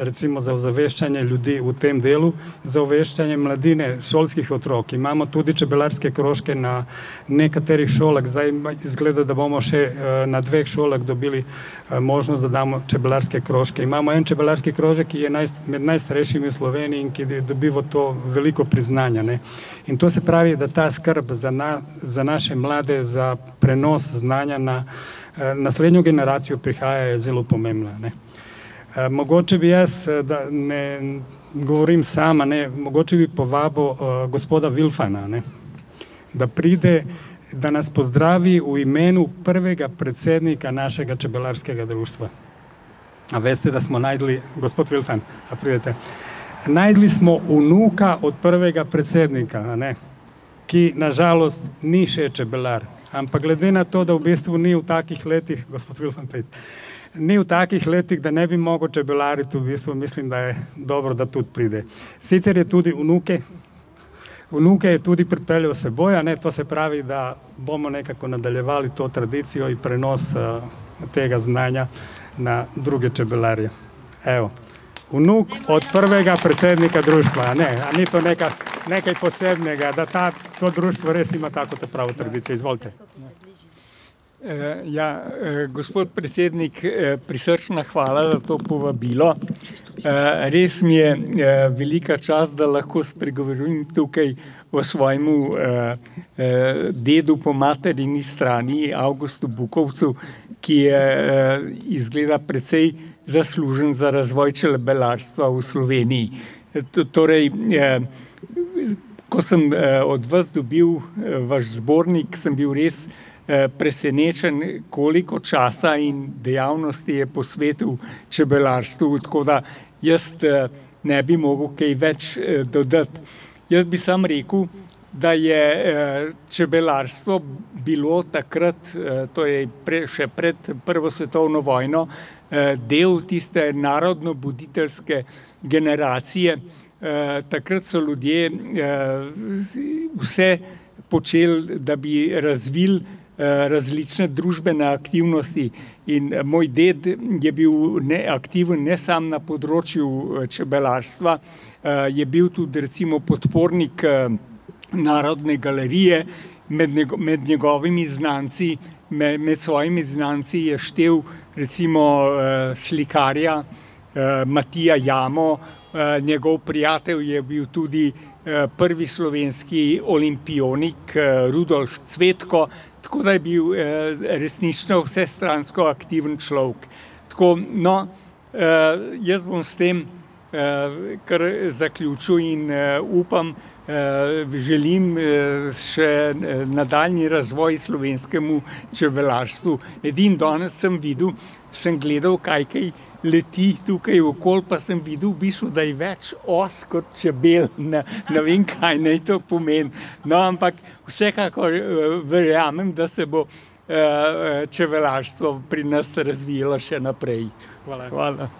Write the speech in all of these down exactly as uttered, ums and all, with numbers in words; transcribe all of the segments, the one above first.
recimo za ozaveščanje ljudi v tem delu, za ozaveščanje mladine, šolskih otrok. Imamo tudi čebelarske krožke na nekaterih šolah, zdaj izgleda, da bomo še na dveh šolah dobili možnost, da damo čebelarske krožke. Imamo en čebelarski krožek, ki je med najstarejšimi v Sloveniji in ki dobiva to veliko priznanja. Ne? In to se pravi, da ta skrb za, na, za naše mlade, za prenos znanja na naslednjo generacijo prihaja je zelo pomembna. Ne? E, mogoče bi jaz, da ne govorim sama, ne, mogoče bi povabil uh, gospoda Vilfana, ne? Da pride, da nas pozdravi v imenu prvega predsednika našega čebelarskega društva. A veste, da smo najdli, gospod Vilfan, a pridete, najdli smo vnuka od prvega predsednika, ne? Ki nažalost ni še čebelar. Ampak glede na to, da v bistvu ni v takih letih, gospod Vilfan, ni v takih letih, da ne bi mogel čebelariti, v bistvu mislim, da je dobro, da tudi pride. Sicer je tudi vnuke, vnuke je tudi pripeljal seboj, ne, to se pravi, da bomo nekako nadaljevali to tradicijo in prenos uh, tega znanja na druge čebelarje. Evo. Vnuk od prvega predsednika društva, ne, a ni to neka, nekaj posebnega, da ta, to društvo res ima tako te pravo tradicijo. Izvolite. Ja, gospod predsednik, prisrčna hvala za to povabilo. Res mi je velika čast, da lahko spregovorim tukaj o svojemu dedu po materini strani, Avgustu Bukovcu, ki je izgleda precej zaslužen za razvoj čebelarstva v Sloveniji. Torej, ko sem od vas dobil vaš zbornik, sem bil res presenečen, koliko časa in dejavnosti je posvetil čebelarstvu, tako da jaz ne bi mogel kaj več dodati. Jaz bi sam rekel, da je čebelarstvo bilo takrat, torej pre, še pred Prvo svetovno vojno, del tiste narodno-buditeljske generacije. Takrat so ljudje vse počeli, da bi razvili različne družbene aktivnosti in moj ded je bil aktiven ne sam na področju čebelarstva, je bil tudi recimo podpornik Narodne galerije, med, njego, med njegovimi znanci, med, med svojimi znanci je štel recimo slikarja Matija Jamo, njegov prijatelj je bil tudi prvi slovenski olimpionik Rudolf Cvetko, tako da je bil resnično vsestransko aktiven človek. Tako, no, jaz bom s tem kar zaključil in upam, želim še nadaljnji razvoj slovenskemu čebelarstvu. Edin danes sem videl, sem gledal, kaj kaj leti tukaj okoli, pa sem videl v bistvu, da je več os kot čebel. Ne, ne vem, kaj naj to pomeni. No, ampak vsekakor verjamem, da se bo čebelarstvo pri nas razvijalo še naprej. Hvala. Hvala.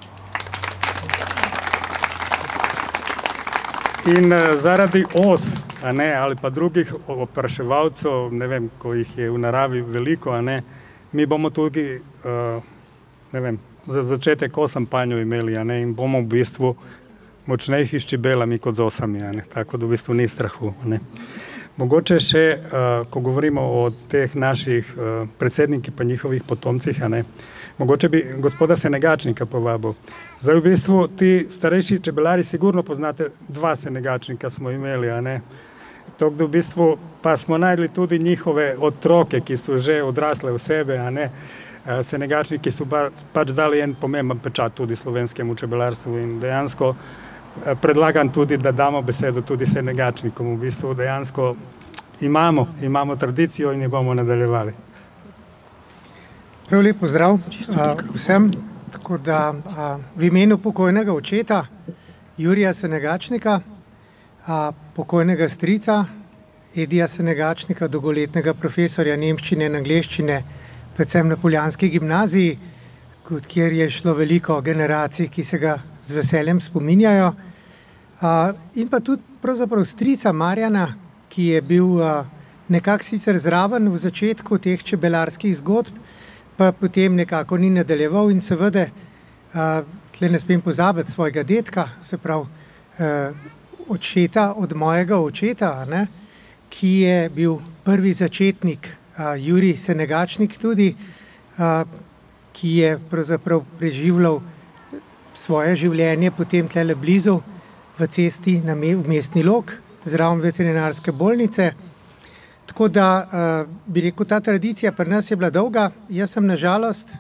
In zaradi os, a ne, ali pa drugih opraševalcev, ne vem, ko jih je v naravi veliko, a ne, mi bomo tudi, uh, ne vem, za začetek osem panjev imeli, a ne, in bomo v bistvu močnejši s čebelami kot z osami, a ne, tako da v bistvu ni strahu, a ne. Mogoče še, uh, ko govorimo o teh naših uh, predsednikih pa njihovih potomcih, a ne, mogoče bi gospoda Senegačnika povabil. Zdaj v bistvu ti starejši čebelari sigurno poznate, dva Senegačnika smo imeli, a ne. Tako da v bistvu pa smo najdli tudi njihove otroke, ki so že odrasle v sebe, a ne. Senegačniki so pač dali en pomemben pečat tudi slovenskemu čebelarstvu in dejansko predlagam tudi, da damo besedo tudi Senegačnikom. V bistvu dejansko imamo, imamo tradicijo in jo bomo nadaljevali. Prav lep pozdrav vsem, tako da v imenu pokojnega očeta Jurija Senegačnika, pokojnega strica Edija Senegačnika, dolgoletnega profesorja nemščine in angleščine, predvsem na Poljanski gimnaziji, kjer je šlo veliko generacij, ki se ga z veseljem spominjajo, in pa tudi pravzaprav strica Marjana, ki je bil nekako sicer zraven v začetku teh čebelarskih zgodb, pa potem nekako ni nadaljeval in seveda tle ne smem pozabiti svojega dedka, se pravi očeta od mojega očeta, ne, ki je bil prvi začetnik, Jurij Senegačnik tudi, ki je pravzaprav preživljal svoje življenje potem tlele blizu v cesti na Mestni Log, zraven veterinarske bolnice. Tako da bi rekel, ta tradicija pri nas je bila dolga. Jaz sem na žalost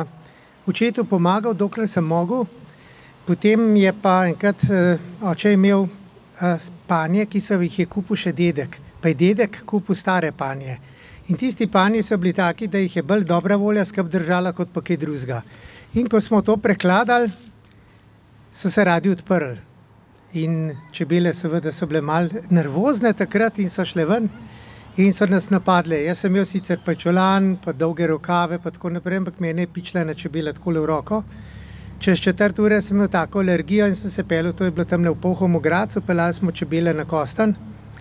očetu pomagal, dokler sem mogel. Potem je pa enkrat oče imel panje, ki so jih je kupil še dedek. Pa je dedek kupil stare panje. In tisti panji so bili taki, da jih je bolj dobra volja skrb držala, kot pa kaj drugega. In ko smo to prekladali, so se radi odprli. In čebele seveda so bile malo nervozne takrat in so šle ven in so nas napadle. Jaz sem imel sicer pajčolan, pa dolge rokave, pa tako naprej, ampak mene je pičila ena čebela takole v roko. Čez četrt ure sem imel tako alergijo in sem se pelil, to je bilo tamle v Polhovem Gradcu, peljali smo čebele na Kostanj.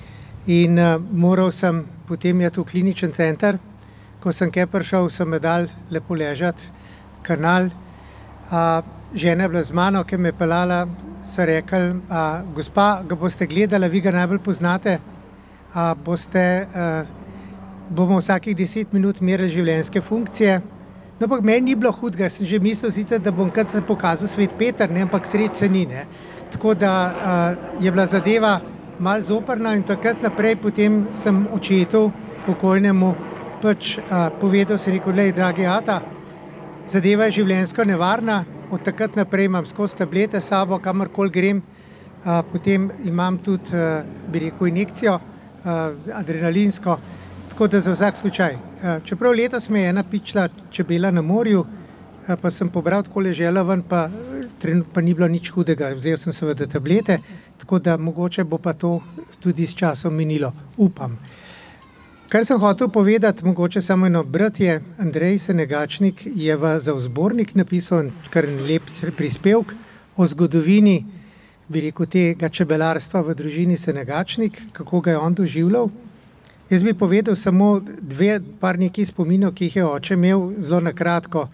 In uh, moral sem potem jeti v kliničen center. Ko sem kaj prišel, so me dali lepo ležati, kanal. Uh, žena je bila z mano, ki me je peljala, so rekli, uh, gospa, ga boste gledali, vi ga najbolj poznate, uh, boste, uh, bomo vsakih deset minut merili življenjske funkcije. No, ampak meni ni bilo hudega, sem že mislil sicer, da bom kar se pokazal Svet Peter, ne, ampak sreč se ni, ne. Tako da uh, je bila zadeva malo zoprna in takrat naprej potem sem očetu pokojnemu pač uh, povedal, se rekel, lej, dragi ata, zadeva je življenjsko nevarna, od takrat naprej imam skozi tablete s sabo, kamorkoli grem, uh, potem imam tudi, uh, bi rekel, injekcijo, uh, adrenalinsko, tako da za vsak slučaj. Uh, čeprav letos me je ena pičila čebela na morju, uh, pa sem pobral tako ležela ven, pa, pa ni bilo nič hudega, vzel sem seveda tablete, tako da mogoče bo pa to tudi s časom minilo, upam. Kar sem hotel povedati, mogoče samo eno, brat je Andrej Senegačnik, je v Zavzbornik napisal kar lep prispevek o zgodovini, bi rekel, tega čebelarstva v družini Senegačnik, kako ga je on doživljal. Jaz bi povedal samo dve, par nekaj spominov, ki jih je oče imel, zelo na kratko.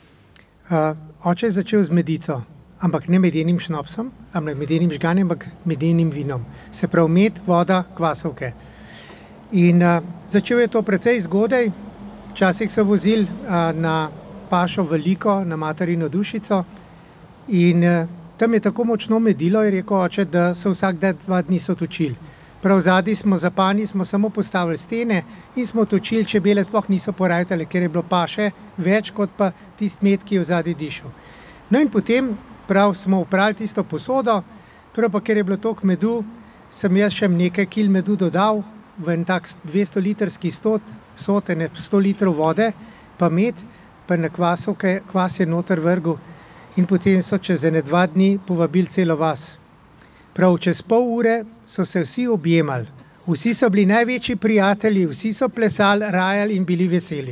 Uh, oče je začel z medico, ampak ne medenim šnopsom, ampak medenim žganjem, ampak medenim vinom. Se pravi med, voda, kvasovke. In uh, začel je to precej zgodaj, včasih so vozili uh, na pašo veliko, na materino dušico in uh, tam je tako močno medilo, je rekel oče, da so vsak dan dva dni so točili. Prav zadnji smo zapani, smo samo postavili stene in smo točili, čebele sploh niso porajtale, ker je bilo paše več kot pa tisti med, ki je v zadnji dišel. No in potem prav smo uprali tisto posodo, prav pa ker je bilo toliko medu, sem jaz še nekaj kil medu dodal, v en tak dvesto litrski stot, sotene sto litrov vode, pa med, pa na kvasovke, kvas je noter vrgel in potem so čez ene dva dni povabili celo vas. Prav čez pol ure so se vsi objemali, vsi so bili največji prijatelji, vsi so plesali, rajali in bili veseli.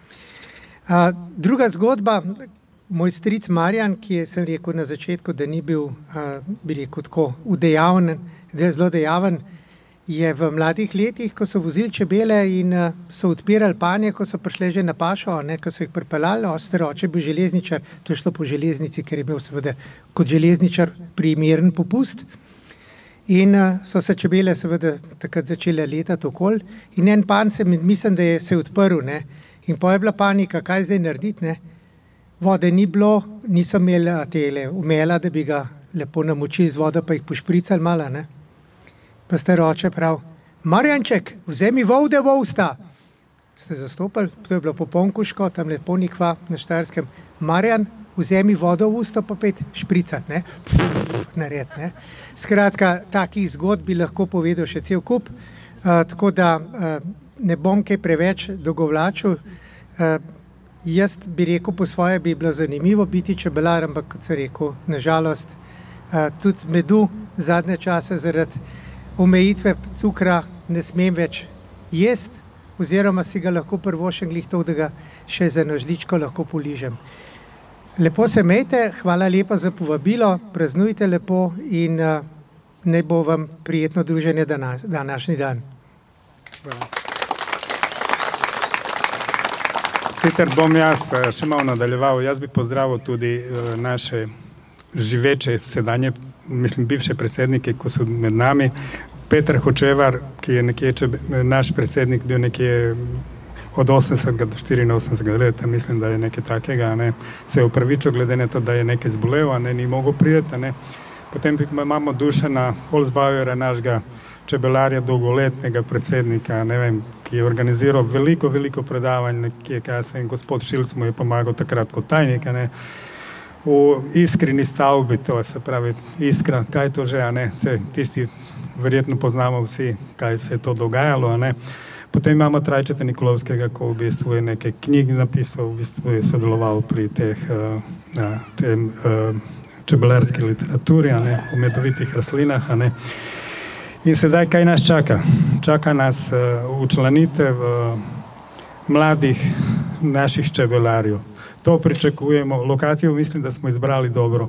A, druga zgodba, moj stric Marjan, ki je, sem rekel na začetku, da ni bil, a, bi rekel tako, udejavnen, da je zelo dejaven, je v mladih letih, ko so vozili čebele in uh, so odpirali panje, ko so prišle že na pašo, ne, ko so jih pripeljali, oster oče bil železničar, to je šlo po železnici, ker je imel seveda kot železničar primeren popust. In uh, so se čebele seveda takrat začele letati okoli in en panj se, mislim, da je se odprl, ne, in pa je bila panika, kaj zdaj narediti, ne. Vode ni bilo, nisem imela tele umela, da bi ga lepo namočili z vodo, pa jih pošpricali malo, ne. Pa star oče prav, Marjanček, vzemi vode v usta. Ste zastopali, to je bilo po Ponkuško, tam lepo nikva na Štajerskem. Marjan, vzemi vodo v usta, pa pet špricat, ne, pff, nared, ne. Skratka, takih zgodb bi lahko povedal še cel kup, uh, tako da uh, ne bom kaj preveč dogovlačil. Uh, jaz bi rekel, po svoje bi bilo zanimivo biti čebelar, ampak kot sem rekel, nažalost, uh, tudi medu zadnje čase zaradi omejitve cukra ne smem več jesti, oziroma si ga lahko prvošem glih to, da ga še za eno žličko lahko poližem. Lepo se imejte, hvala lepa za povabilo, praznujte lepo in uh, naj bo vam prijetno druženje dana, današnji dan. Hvala. Sicer bom jaz še malo nadaljeval, jaz bi pozdravil tudi uh, naše živeče sedanje, mislim, bivše predsednike, ko so med nami. Peter Hočevar, ki je nekje, če naš predsednik bil nekje od osemdesetega do štiriinosemdesetega leta, mislim, da je nekaj takega, ne, se je upravičil glede na to, da je nekaj zbolel, a ne, ni mogel prijeti, ne. Potem imamo Dušana Holzbauerja, našega čebelarja, dolgoletnega predsednika, ne vem, ki je organiziral veliko, veliko predavanj, nekje, kaj se in gospod Šilc mu je pomagal takrat kot tajnik, ne, v Iskrini stavbi, to se pravi Iskra, kaj to že, a ne, se tisti verjetno poznamo vsi, kaj se je to dogajalo, a ne. Potem imamo Trajčeta Nikolovskega, ko v bistvu je nekaj knjig napisal, v bistvu je sodeloval pri teh, uh, tem, uh, čebelarski literaturi, a ne, o medovitih rastlinah, a ne. In sedaj, kaj nas čaka? Čaka nas uh, učlanitev uh, mladih naših čebelarjev. To pričakujemo. Lokacijo mislim, da smo izbrali dobro.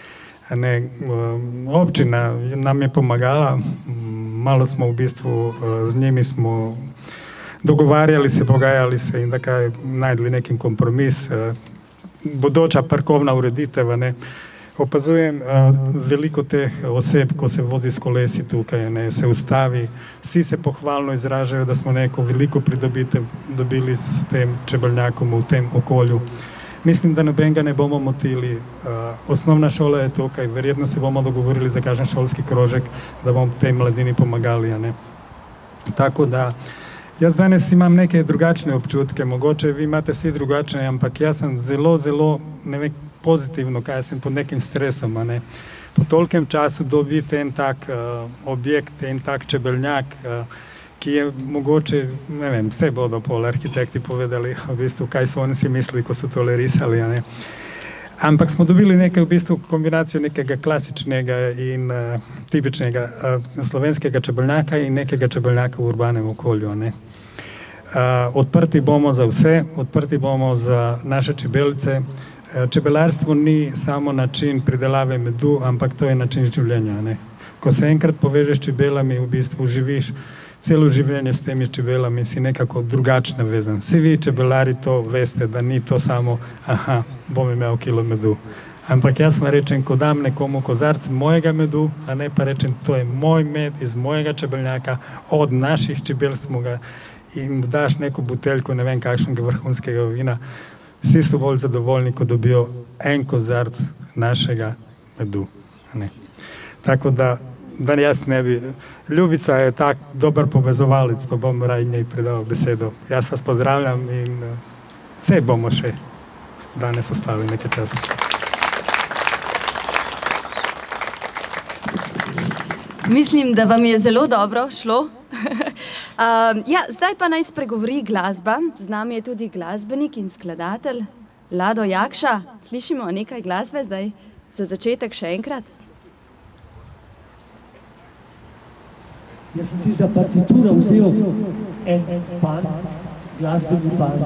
Ne, uh, občina nam je pomagala, malo smo v bistvu uh, z njimi smo dogovarjali se, pogajali se in takaj najdli neki kompromis. Uh, bodoča parkovna ureditev, ne. Opazujem uh, veliko teh oseb, ko se vozi s kolesi tukaj, ne, se ustavi, vsi se pohvalno izražajo, da smo neko veliko pridobitev dobili s tem čebelnjakom v tem okolju. Mislim, da nobenega ne bomo motili. Uh, osnovna šola je tukaj, verjetno se bomo dogovorili za kažen šolski krožek, da bomo tej mladini pomagali, a ne. Tako da, jaz danes imam neke drugačne občutke, mogoče vi imate vsi drugačne, ampak jaz sem zelo, zelo, ne vem, pozitivno, kaj sem pod nekim stresom, a ne. Po tolkem času dobiti en tak uh, objekt, en tak čebeljak, uh, ki je mogoče, ne vem, vse bodo pol arhitekti povedali, v bistvu, kaj so oni si mislili, ko so tole risali, a ne. Ampak smo dobili nekaj, v bistvu, kombinacijo nekega klasičnega in uh, tipičnega uh, slovenskega čebeljaka in nekega čebeljaka v urbanem okolju, a ne. Uh, odprti bomo za vse, odprti bomo za naše čebelice. Čebelarstvo ni samo način pridelave medu, ampak to je način življenja, ne. Ko se enkrat povežeš s čebelami, v bistvu živiš celo življenje s temi čebelami, si nekako drugačno vezan. Vsi vi čebelari to veste, da ni to samo, aha, bom imel kilo medu. Ampak jaz vam rečem, ko dam nekomu kozarc mojega medu, a ne pa rečem, to je moj med iz mojega čebeljaka, od naših čebel smo ga, in daš neko buteljko, ne vem kakšnega vrhunskega vina, vsi so bolj zadovoljni, ko dobijo en kozarc našega medu. Ne. Tako da, da jaz ne bi... Ljubica je tak dober povezovalec, pa bom raj njej predal besedo. Jaz vas pozdravljam in uh, vse bomo še danes ostali nekaj časa. Mislim, da vam je zelo dobro šlo. Uh, ja, zdaj pa naj spregovori glasba. Z nami je tudi glasbenik in skladatelj Lado Jakša. Slišimo nekaj glasbe zdaj? Za začetek še enkrat. Jaz sem si za partituro vzel en pan, glasbeni pan.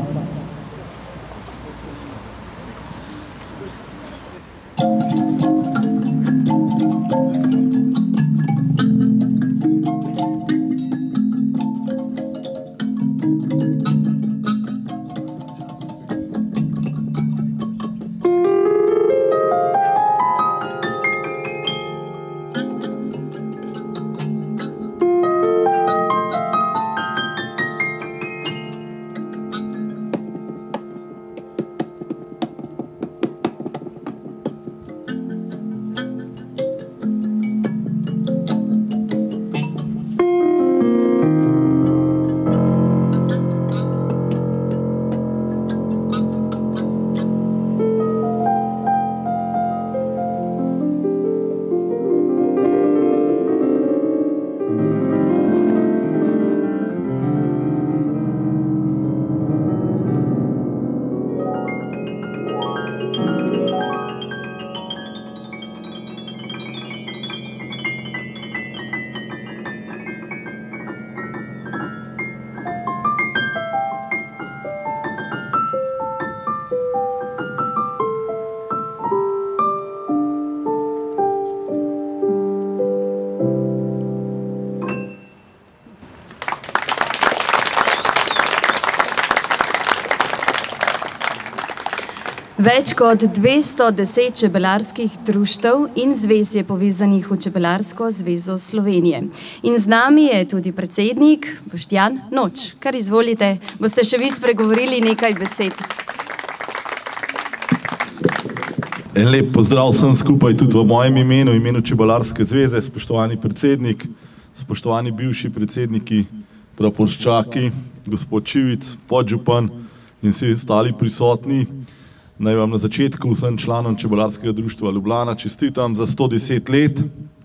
Več kot dvesto deset čebelarskih društev in zvez je povezanih v Čebelarsko zvezo Slovenije. In z nami je tudi predsednik Boštjan Noč. Kar izvolite, boste še vi spregovorili nekaj besed. En lep pozdrav vsem skupaj tudi v mojem imenu, imenu Čebelarske zveze, spoštovani predsednik, spoštovani bivši predsedniki, praporščaki, gospod Čivic, podžupan in vsi ostali prisotni. Naj vam na začetku vsem članom Čebelarskega društva Ljubljana čestitam za sto deset let.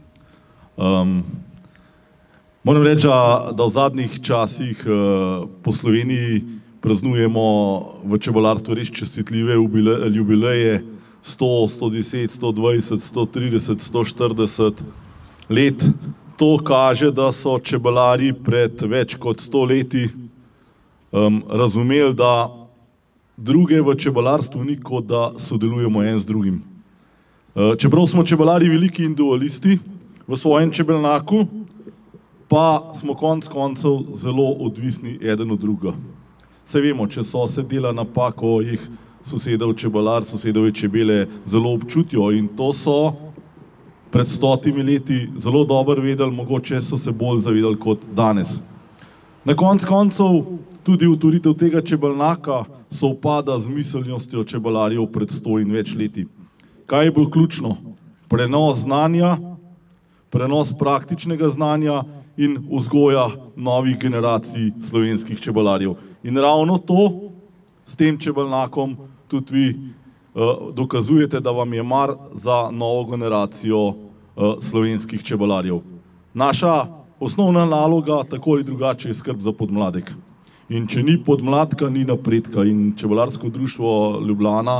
Um, moram reči, da v zadnjih časih uh, po Sloveniji praznujemo v čebelarstvu res čestitljive jubileje, sto, sto deset, sto dvajset, sto trideset, sto štirideset let. To kaže, da so čebelari pred več kot sto leti um, razumeli, da druge v čebelarstvu ni, kot da sodelujemo en z drugim. Čeprav smo čebelari veliki individualisti v svojem čebelnjaku, pa smo konec koncev zelo odvisni eden od drugega. Saj vemo, če sosed dela napako, jih sosedov čebelar, sosedove čebele zelo občutijo in to so pred stotimi leti zelo dobro vedeli, mogoče so se bolj zavedali kot danes. Na konec koncev tudi avtoritev tega čebelnjaka sovpada z miselnostjo čebelarjev pred sto in več leti. Kaj je bolj ključno? Prenos znanja, prenos praktičnega znanja in vzgoja novih generacij slovenskih čebelarjev. In ravno to s tem čebelnjakom tudi vi uh, dokazujete, da vam je mar za novo generacijo uh, slovenskih čebelarjev. Naša osnovna naloga, tako ali drugače, je skrb za podmladek. In če ni podmladka, ni napredka. In Čebelarsko društvo Ljubljana,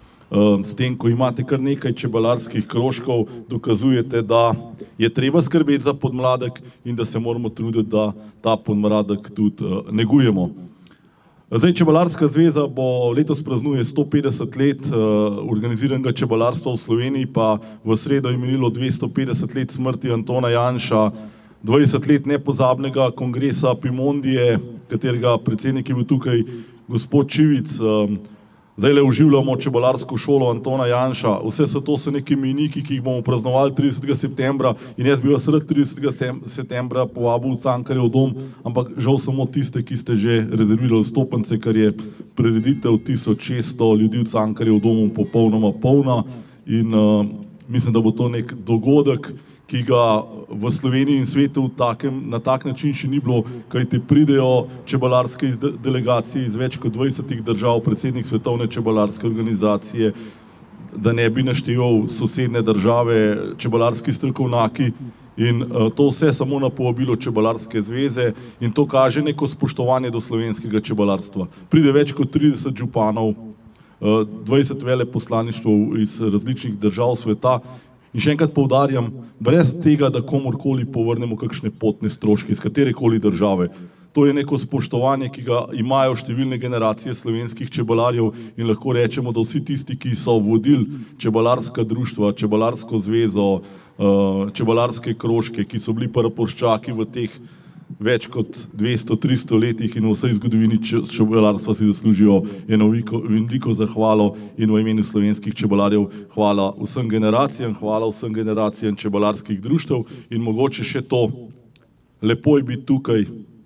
s tem, ko imate kar nekaj čebelarskih krožkov, dokazujete, da je treba skrbeti za podmladek in da se moramo truditi, da ta podmladek tudi negujemo. Zdaj, Čebelarska zveza bo letos praznuje sto petdeset let organiziranega čebelarstva v Sloveniji, pa v sredo je minilo dvesto petdeset let smrti Antona Janša, dvajset let nepozabnega kongresa Pimondije, katerega predsednik je bil tukaj gospod Čivic. Zdaj le oživljamo čebelarsko šolo Antona Janša. Vse so to so neki mejniki, ki jih bomo praznovali tridesetega septembra in jaz bi vas rad tridesetega septembra povabil v Cankarjev dom, ampak žal samo tiste, ki ste že rezervirali vstopnice, ker je prireditev tisoč šeststo ljudi v Cankarjev domu popolnoma polna in uh, mislim, da bo to nek dogodek, ki ga v Sloveniji in svetu takem, na tak način še ni bilo, kajti pridejo čebelarske delegacije iz več kot dvajsetih držav, predsednik Svetovne čebelarske organizacije, da ne bi našteval sosednje države, čebelarski strokovnjaki in uh, to vse samo na povabilo Čebelarske zveze in to kaže neko spoštovanje do slovenskega čebelarstva. Pride več kot trideset županov, uh, dvajset veleposlaništev iz različnih držav sveta. In še enkrat poudarjam, brez tega, da komorkoli povrnemo kakšne potne stroške iz katerekoli države. To je neko spoštovanje, ki ga imajo številne generacije slovenskih čebelarjev in lahko rečemo, da vsi tisti, ki so vodili čebelarska društva, Čebelarsko zvezo, čebelarske krožke, ki so bili praporščaki v teh več kot dvesto, tristo letih in v vsej zgodovini čebelarstva si zaslužijo eno veliko zahvalo in v imenu slovenskih čebelarjev hvala vsem generacijam, hvala vsem generacijam čebelarskih društev in mogoče še to, lepo je biti tukaj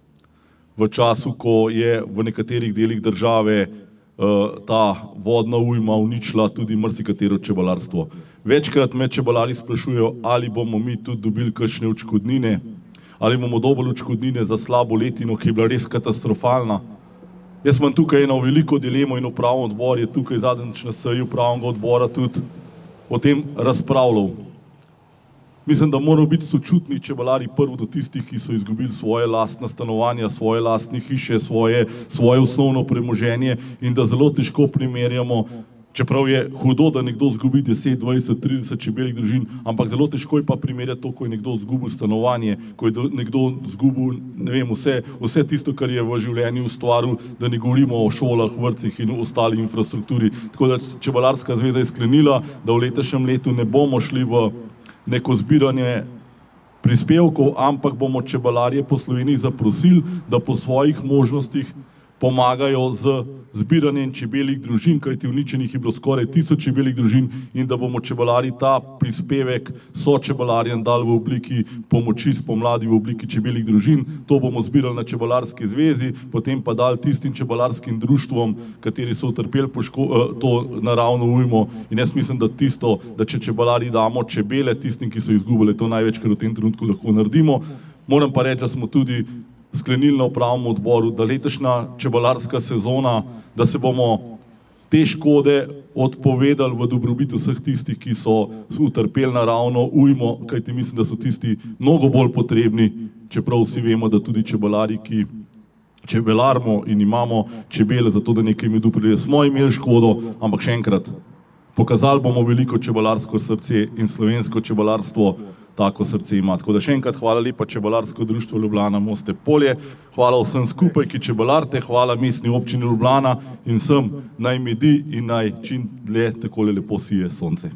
v času, ko je v nekaterih delih države uh, ta vodna ujma uničila tudi marsikatero čebelarstvo. Večkrat me čebelari sprašujejo, ali bomo mi tudi dobili kakšne odškodnine, ali bomo dobili odškodnine za slabo letino, ki je bila res katastrofalna. Jaz imam tukaj eno veliko dilemo in upravni odbor je tukaj zadnjič na seji upravnega odbora tudi o tem razpravljal. Mislim, da moramo biti sočutni čebelari prvo do tistih, ki so izgubili svoje lastne stanovanja, svoje lastne hiše, svoje, svoje osnovno premoženje in da zelo težko primerjamo, čeprav je hudo, da nekdo izgubi deset, dvajset, trideset čebeljih družin, ampak zelo težko je pa primerjati to, ko je nekdo izgubil stanovanje, ko je nekdo izgubil, ne vem, vse, vse tisto, kar je v življenju ustvaril, da ne govorimo o šolah, vrtcih in ostali infrastrukturi. Tako da Čebelarska zveza je sklenila, da v letošnjem letu ne bomo šli v neko zbiranje prispevkov, ampak bomo čebelarje po Sloveniji zaprosili, da po svojih možnostih pomagajo z zbiranjem čebeljih družin, kajti uničenih je bilo skoraj tisoč čebeljih družin in da bomo čebelarji ta prispevek so čebelarjem dali v obliki pomoči spomladi v obliki čebeljih družin. To bomo zbirali na Čebelarski zvezi, potem pa dali tistim čebelarskim društvom, kateri so utrpeli to naravno ujmo. In jaz mislim, da tisto, da če čebelarji damo čebele tistim, ki so izgubili, to največ, kar v tem trenutku lahko naredimo. Moram pa reči, da smo tudi sklenili na upravnem odboru, da letošnja čebelarska sezona, da se bomo te škode odpovedali v dobrobit vseh tistih, ki so utrpeli naravno ujmo, kajti mislim, da so tisti mnogo bolj potrebni, čeprav vsi vemo, da tudi čebelarji, ki čebelarimo in imamo čebele za to, da nekaj medu pride, smo imeli škodo, ampak še enkrat, pokazali bomo veliko čebelarsko srce in slovensko čebelarstvo tako srce ima. Tako da še enkrat hvala lepa Čebelarsko društvo Ljubljana Moste Polje, hvala vsem skupaj, ki čebelarte, hvala mestni občini Ljubljana in vsem naj medi in naj čim dlje takole lepo sije sonce.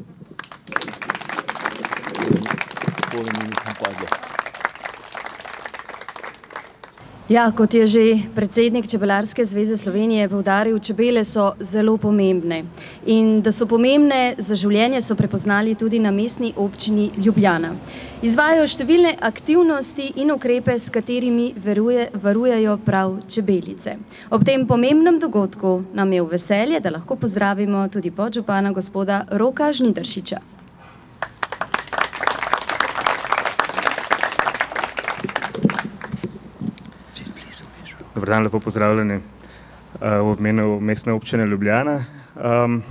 Ja, kot je že predsednik Čebelarske zveze Slovenije poudaril, čebele so zelo pomembne. In da so pomembne za življenje, so prepoznali tudi na mestni občini Ljubljana. Izvajajo številne aktivnosti in ukrepe, s katerimi veruje, varujejo prav čebelice. Ob tem pomembnem dogodku nam je v veselje, da lahko pozdravimo tudi podžupana gospoda Roka Žnidaršiča. Dobar dan, lepo pozdravljeni uh, v imenu mestne občine Ljubljana. Um,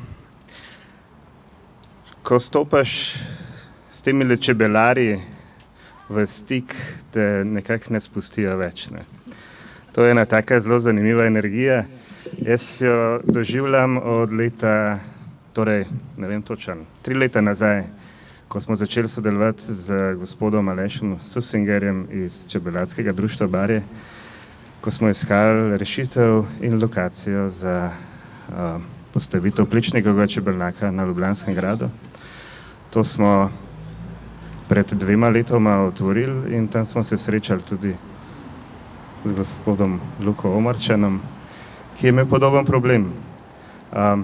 ko stopaš s temi čebelarji v stik, te nekako ne spustijo več. Ne. To je ena taka zelo zanimiva energija. Jaz jo doživljam od leta, torej ne vem točen, tri leta nazaj, ko smo začeli sodelovati z gospodom Alešem Susingerjem iz Čebelarskega društva Barje, ko smo iskali rešitev in lokacijo za uh, postavitev pličnikovega čebelnjaka na Ljubljanskem gradu. To smo pred dvema letoma otvorili in tam smo se srečali tudi z gospodom Luko Omarčanom, ki je imel podoben problem. Um,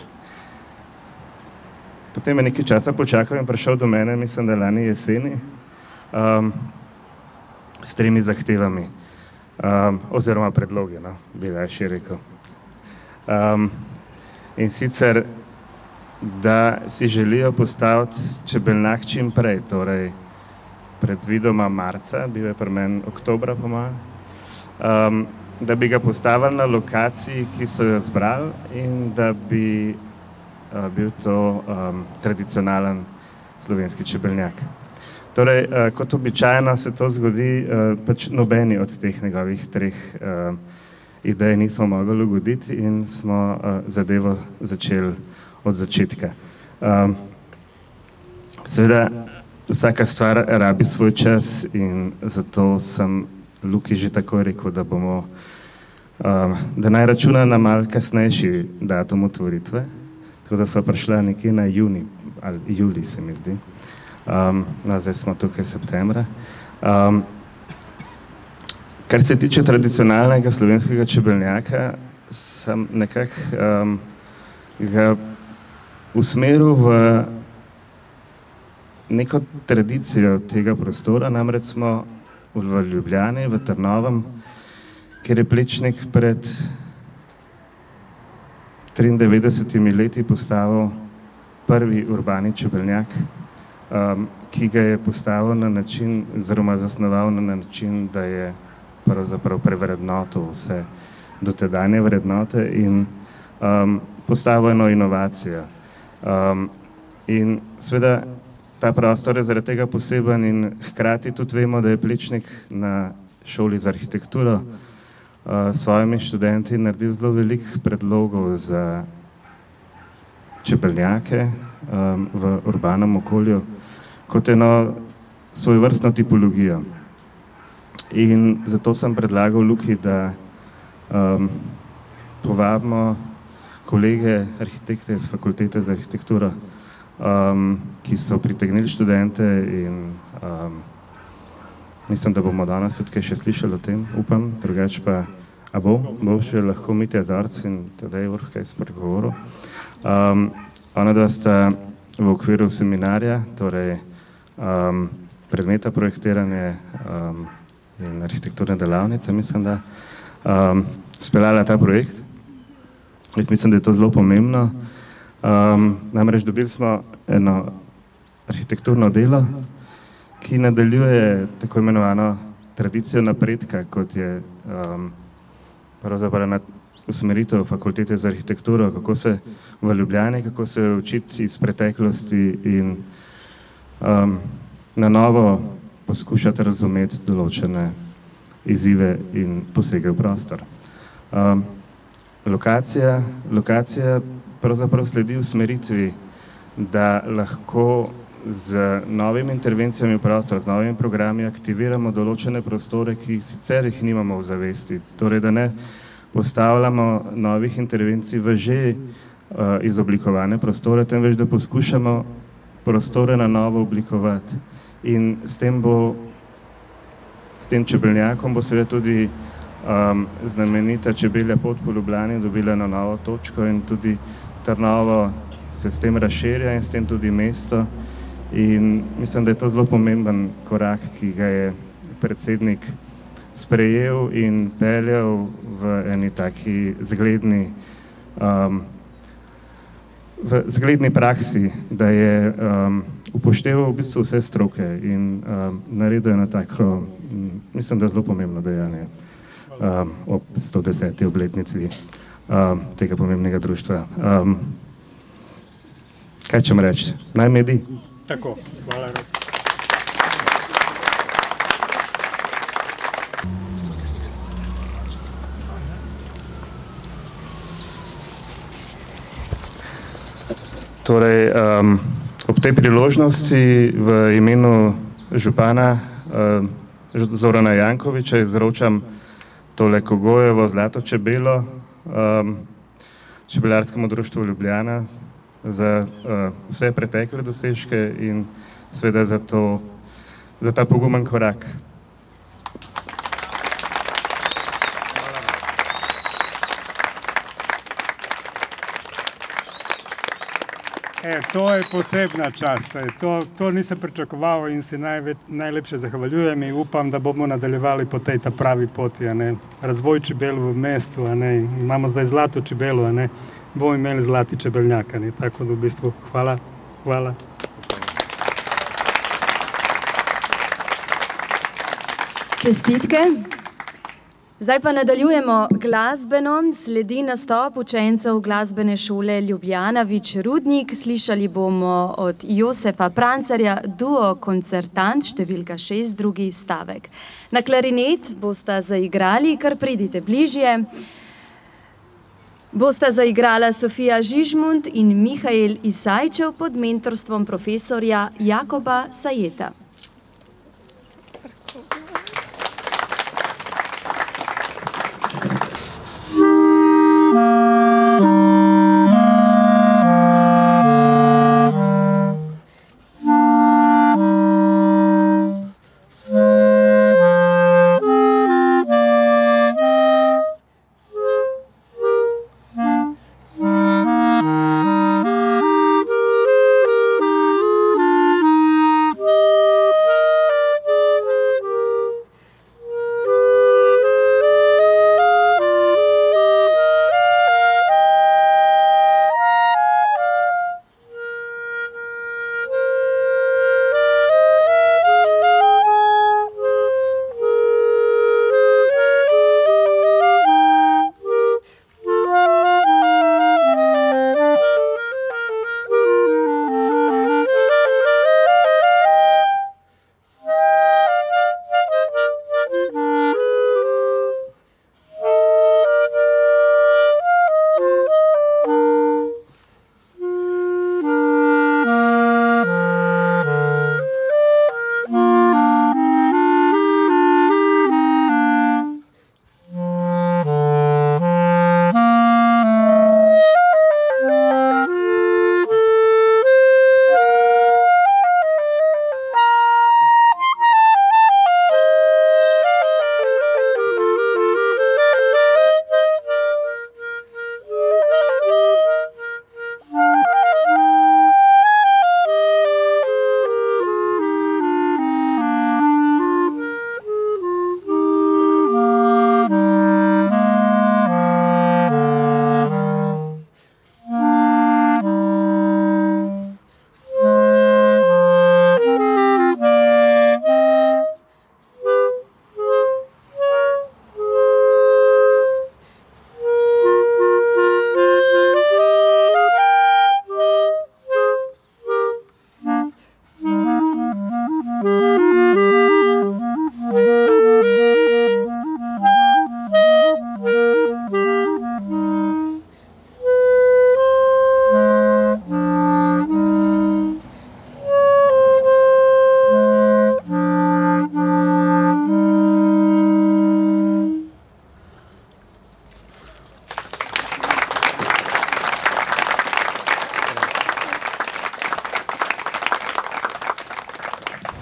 potem je nekaj časa počakal in prišel do mene, mislim, da lani jeseni, um, s tremi zahtevami. Um, oziroma predlogi, no, bi še rekel. Um, in sicer, da si želijo postaviti čebelnjak čim prej, torej predvidoma marca, bil je pri meni oktobra po mojem, um, da bi ga postavili na lokaciji, ki so jo zbrali in da bi uh, bil to um, tradicionalen slovenski čebelnjak. Torej, uh, kot običajno se to zgodi, uh, pač nobeni od teh njegovih treh uh, idej nismo mogli ugoditi in smo uh, zadevo začeli od začetka. Um, seveda, vsaka stvar rabi svoj čas in zato sem Luki že takoj rekel, da bomo, um, da naj računa na malo kasnejši datum otvoritve, tako da so prišla nekje na juni ali juli, se mi zdi. Um, no, zdaj smo tukaj septembra. Um, kar se tiče tradicionalnega slovenskega čebelnjaka, sem nekako um, ga usmeril v neko tradicijo tega prostora, namreč smo v Ljubljani, v Trnovem, kjer je Plečnik pred triindevetdesetimi leti postavil prvi urbani čebelnjak, Um, ki ga je postavil na način, oziroma zasnoval na način, da je pravzaprav prevrednotil vse dotedanje vrednote in um, postavil eno inovacijo. Um, in seveda ta prostor je zaradi tega poseben in hkrati tudi vemo, da je Plečnik na šoli za arhitekturo uh, s svojimi študenti naredil zelo veliko predlogov za čebelnjake um, v urbanem okolju, kot eno svojevrstno tipologijo. In zato sem predlagal Luki, da um, povabimo kolege arhitekte iz Fakultete za arhitekturo, um, ki so pritegnili študente in um, mislim, da bomo danes tudi kaj še slišali o tem, upam, drugače pa A bo, bo še lahko Mitja Zorc in Tadej Urh kaj spregovoril. Um, ona dva sta v okviru seminarja, torej um, predmeta projektiranje um, in arhitekturne delavnice, mislim, da um, speljala ta projekt. Jaz mislim, da je to zelo pomembno. Um, namreč dobili smo eno arhitekturno delo, ki nadaljuje tako imenovano tradicijo napredka, kot je um, pravzaprav na usmeritev fakultete za arhitekturo, kako se v Ljubljani, kako se učiti iz preteklosti in um, na novo poskušati razumeti določene izzive in posege v prostor. Um, lokacija, lokacija pravzaprav sledi usmeritvi, da lahko z novimi intervencijami v prostor, z novimi programi aktiviramo določene prostore, ki sicer jih nimamo v zavesti. Torej, da ne postavljamo novih intervencij v že uh, izoblikovane prostore, temveč da poskušamo prostore na novo oblikovati. In s tem bo, s tem čebelnjakom bo seveda tudi um, znamenita čebelja pot po Ljubljani dobila na novo točko in tudi Trnovo se s tem razširja in s tem tudi mesto. In mislim, da je to zelo pomemben korak, ki ga je predsednik sprejel in peljal v eni taki zgledni, um, v zgledni praksi, da je um, upošteval v bistvu vse stroke in um, naredil eno tako, mislim, da zelo pomembno dejanje um, ob sto deseti obletnici um, tega pomembnega društva. Um, kaj čem reči? Naj medij? Tako, hvala. Torej, um, ob tej priložnosti v imenu župana um, Zorana Jankoviča izročam tole Kogojevo zlato čebelo um, Čebelarskemu društvu Ljubljana za uh, vse pretekle dosežke in seveda za, to, za ta pogumen korak. E, to je posebna čast, to, to nisem pričakoval in se največ, najlepše zahvaljujem in upam, da bomo nadaljevali po tej ta pravi poti. A ne? Razvoj čebel v mestu, a ne? Imamo zdaj zlato čebelo, a ne? Bomo imeli zlati čebelnjak, a ne? Tako da v bistvu hvala, hvala. Čestitke. Zdaj pa nadaljujemo glasbeno, sledi nastop učencev glasbene šole Ljubljana Vič Rudnik. Slišali bomo od Josefa Prancerja duo koncertant številka šest, drugi stavek. Na klarinet bosta zaigrali, kar pridite bližje, bosta zaigrala Sofija Žižmund in Mihael Isajčev pod mentorstvom profesorja Jakoba Sajeta. Thank you.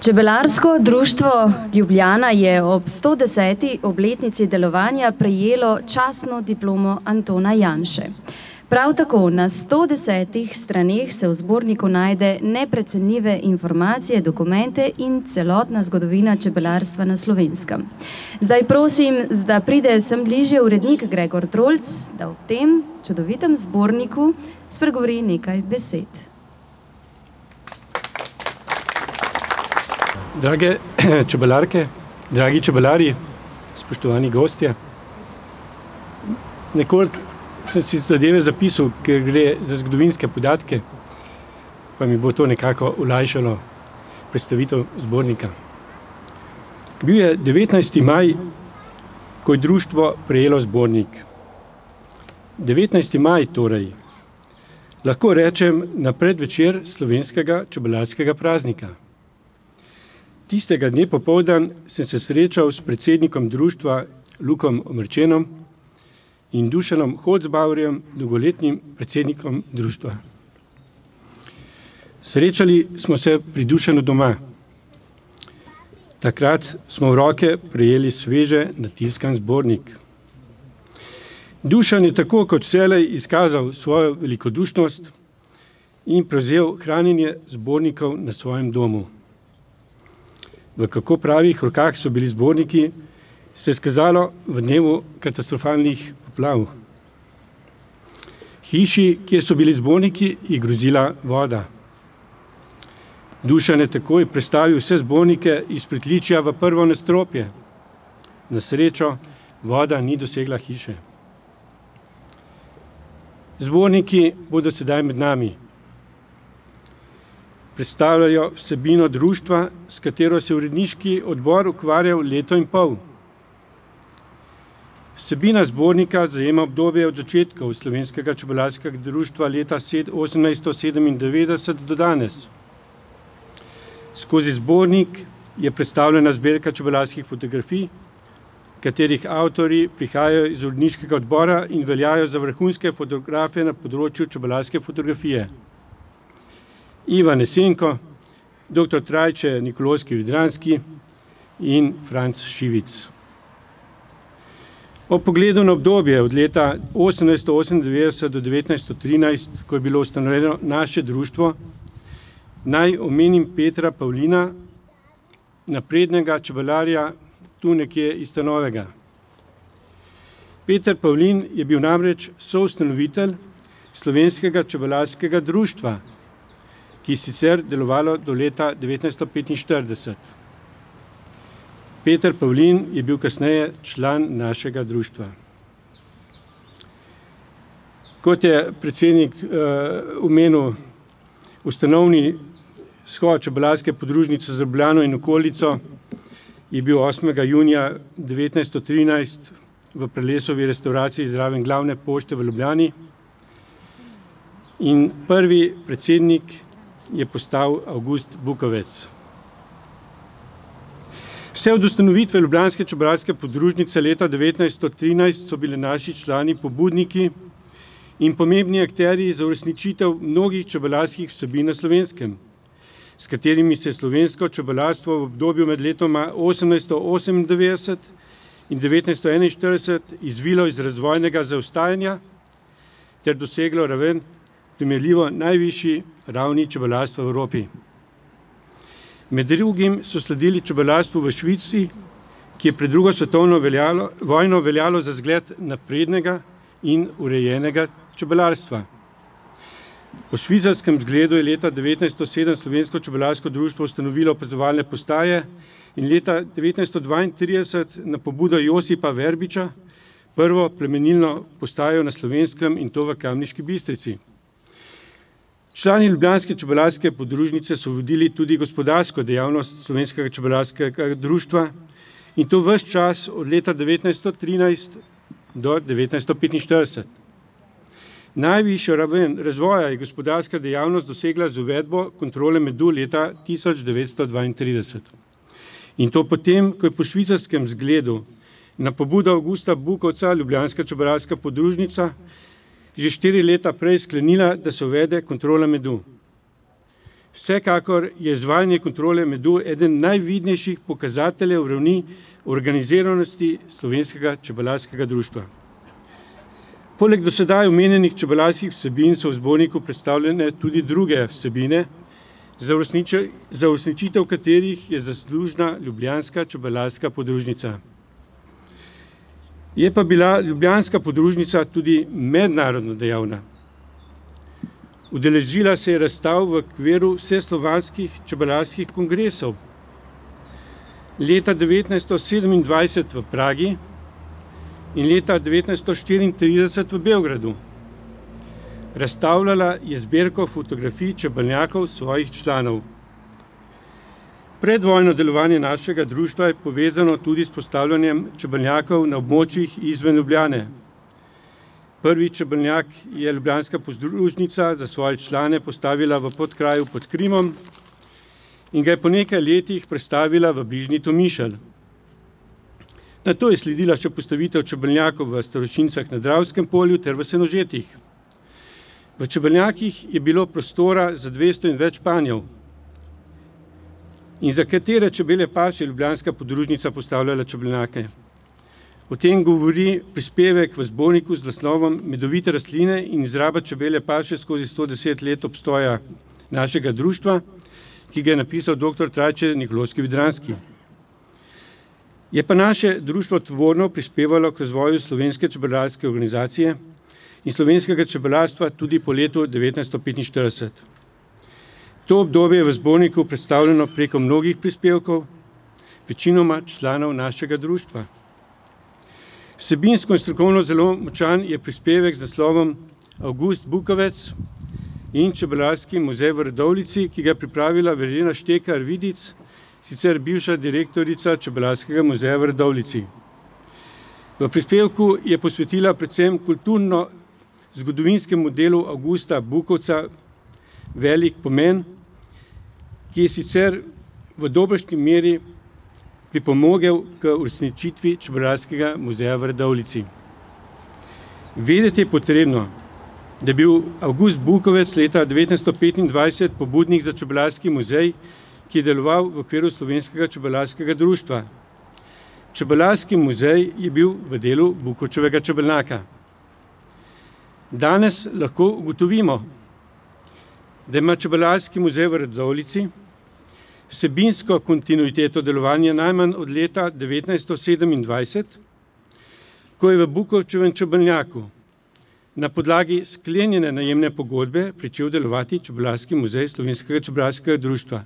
Čebelarsko društvo Ljubljana je ob sto deseti obletnici delovanja prejelo častno diplomo Antona Janše. Prav tako na sto desetih straneh se v zborniku najde neprecenljive informacije, dokumente in celotna zgodovina čebelarstva na Slovenskem. Zdaj prosim, da pride sem bližje urednik Gregor Trolc, da v tem čudovitem zborniku spregovori nekaj besed. Drage čebelarke, dragi čebelari, spoštovani gostje, nekoliko sem si zadeve zapisal, ker gre za zgodovinske podatke, pa mi bo to nekako olajšalo predstavitev zbornika. Bil je devetnajsti maj, ko je društvo prejelo zbornik. devetnajsti maj torej, lahko rečem na predvečer slovenskega čebelarskega praznika. Tistega dne popoldan sem se srečal s predsednikom društva Lukom Omrčenom in Dušanom Holzbauerjem, dolgoletnim predsednikom društva. Srečali smo se pri Dušanu doma. Takrat smo v roke prejeli sveže natiskan zbornik. Dušan je tako kot vselej izkazal svojo velikodušnost in prevzel hranjenje zbornikov na svojem domu. V kako pravih rokah so bili zborniki, se je skazalo v dnevu katastrofalnih poplav. Hiši, kjer so bili zborniki, je grozila voda. Dušan je takoj prestavil vse zbornike iz pritličja v prvo nadstropje. Na srečo voda ni dosegla hiše. Zborniki bodo sedaj med nami. Predstavljajo vsebino društva, s katero se uredniški odbor ukvarjal leto in pol. Vsebina zbornika zajema obdobje od začetkov Slovenskega čebelarskega društva leta osemnajststo sedemindevetdeset do danes. Skozi zbornik je predstavljena zbirka čebelarskih fotografij, katerih avtorji prihajajo iz uredniškega odbora in veljajo za vrhunske fotografe na področju čebelarske fotografije. Ivan Esenko, doktor Trajče Nikolovski-Vidranski in Franc Šivic. Ob pogledu na obdobje od leta osemnajststo osemindevetdeset do devetnajststo trinajst, ko je bilo ustanovljeno naše društvo, naj omenim Petra Pavlina, naprednega čebelarja tu nekje iz Stanovega. Peter Pavlin je bil namreč soustanovitelj Slovenskega čebelarskega društva, ki je sicer delovalo do leta devetnajststo petinštirideset. Peter Pavlin je bil kasneje član našega društva. Kot je predsednik uh, omenil, ustanovni shod čebelarske podružnice za Ljubljano in okolico je bil osmega junija devetnajststo trinajst v Prelesovi restavraciji zraven glavne pošte v Ljubljani in prvi predsednik je postal Avgust Bukovec. Vse od ustanovitve Ljubljanske čebelarske podružnice leta devetnajststo trinajst so bili naši člani pobudniki in pomembni akterji za uresničitev mnogih čebelarskih vsebin na Slovenskem, s katerimi se je slovensko čebelarstvo v obdobju med letoma osemnajststo osemindevetdeset in devetnajststo enainštirideset izvilo iz razvojnega zaostajanja ter doseglo raven primerljivo najvišji ravni čebelarstva v Evropi. Med drugim so sledili čebelarstvu v Švici, ki je pred drugo svetovno veljalo, vojno veljalo za zgled naprednega in urejenega čebelarstva. Po švicarskem zgledu je leta devetnajststo sedem Slovensko čebelarsko društvo ustanovilo opazovalne postaje in leta devetnajststo dvaintrideset na pobudo Josipa Verbiča prvo plemenilno postajo na Slovenskem in to v Kamniški Bistrici. Člani Ljubljanske čebelarske podružnice so vodili tudi gospodarsko dejavnost Slovenskega čebelarskega društva in to ves čas od leta devetnajststo trinajst do devetnajststo petinštirideset. Najvišjo raven razvoja je gospodarska dejavnost dosegla z uvedbo kontrole medu leta tisoč devetsto dvaintrideset. In to potem, ko je po švicarskem zgledu na pobudo Avgusta Bukovca Ljubljanska čebelarska podružnica že štiri leta prej sklenila, da se uvede kontrola medu. Vsekakor je izvajanje kontrole medu eden najvidnejših pokazateljev ravni organiziranosti Slovenskega čebelarskega društva. Poleg do sedaj omenjenih čebelarskih vsebin so v zborniku predstavljene tudi druge vsebine, za uresničitev katerih je zaslužna Ljubljanska čebelarska podružnica. Je pa bila Ljubljanska podružnica tudi mednarodno dejavna. Udeležila se je razstav v okviru vseslovanskih čebelarskih kongresov. Leta devetnajststo sedemindvajset v Pragi in leta devetnajststo štiriintrideset v Beogradu. Razstavljala je zbirko fotografij čebelnjakov svojih članov. Predvojno delovanje našega društva je povezano tudi s postavljanjem čebelnjakov na območjih izven Ljubljane. Prvi čebelnjak je Ljubljanska podružnica za svoje člane postavila v podkraju pod Krimom in ga je po nekaj letih prestavila v bližnji Tomišelj. Nato je sledila še postavitev čebelnjakov v Starošincah na Dravskem polju ter v Senožetih. V čebelnjakih je bilo prostora za dvesto in več panjev. In za katere čebelje paše je Ljubljanska podružnica postavljala čebelnjake? O tem govori prispevek v zborniku z naslovom Medovite rastline in izraba čebelje paše skozi sto deset let obstoja našega društva, ki ga je napisal doktor Trajče Nikolovski-Vidranski. Je pa naše društvo tvorno prispevalo k razvoju Slovenske čebelarske organizacije in slovenskega čebelarstva tudi po letu devetnajststo petinštirideset. To obdobje je v zborniku predstavljeno preko mnogih prispevkov, večinoma članov našega društva. Vsebinsko in strokovno zelo močan je prispevek z naslovom Avgust Bukovec in Čebelarski muzej v Radovljici, ki ga je pripravila Verena Štekar Vidic, sicer bivša direktorica Čebelarskega muzeja v Radovljici. V prispevku je posvetila predvsem kulturno-zgodovinskemu delu Avgusta Bukovca velik pomen, ki je sicer v dobršni meri pripomogel k uresničitvi Čebelarskega muzeja v Radovljici. Vedeti je potrebno, da je bil Avgust Bukovec leta devetnajststo petindvajset pobudnik za Čebelarski muzej, ki je deloval v okviru Slovenskega čebelarskega društva. Čebelarski muzej je bil v delu Bukovčevega čebelnjaka. Danes lahko ugotovimo, da ima Čebelarski muzej v Radovljici vsebinsko kontinuiteto delovanja najmanj od leta devetnajststo sedemindvajset, ko je v Bukovčevem čebelnjaku na podlagi sklenjene najemne pogodbe pričel delovati Čebelarski muzej Slovenskega čebelarskega društva.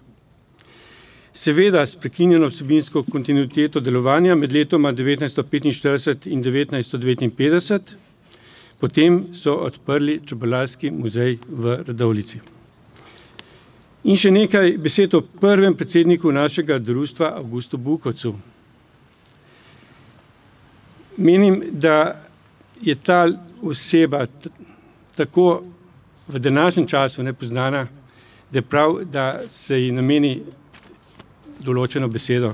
Seveda s prekinjeno vsebinsko kontinuiteto delovanja med letoma devetnajststo petinštirideset in devetnajststo devetinpetdeset, potem so odprli Čebelarski muzej v Radovljici. In še nekaj besed o prvem predsedniku našega društva, Avgustu Bukovcu. Menim, da je ta oseba tako v današnjem času nepoznana, da je prav, da se ji nameni določeno besedo.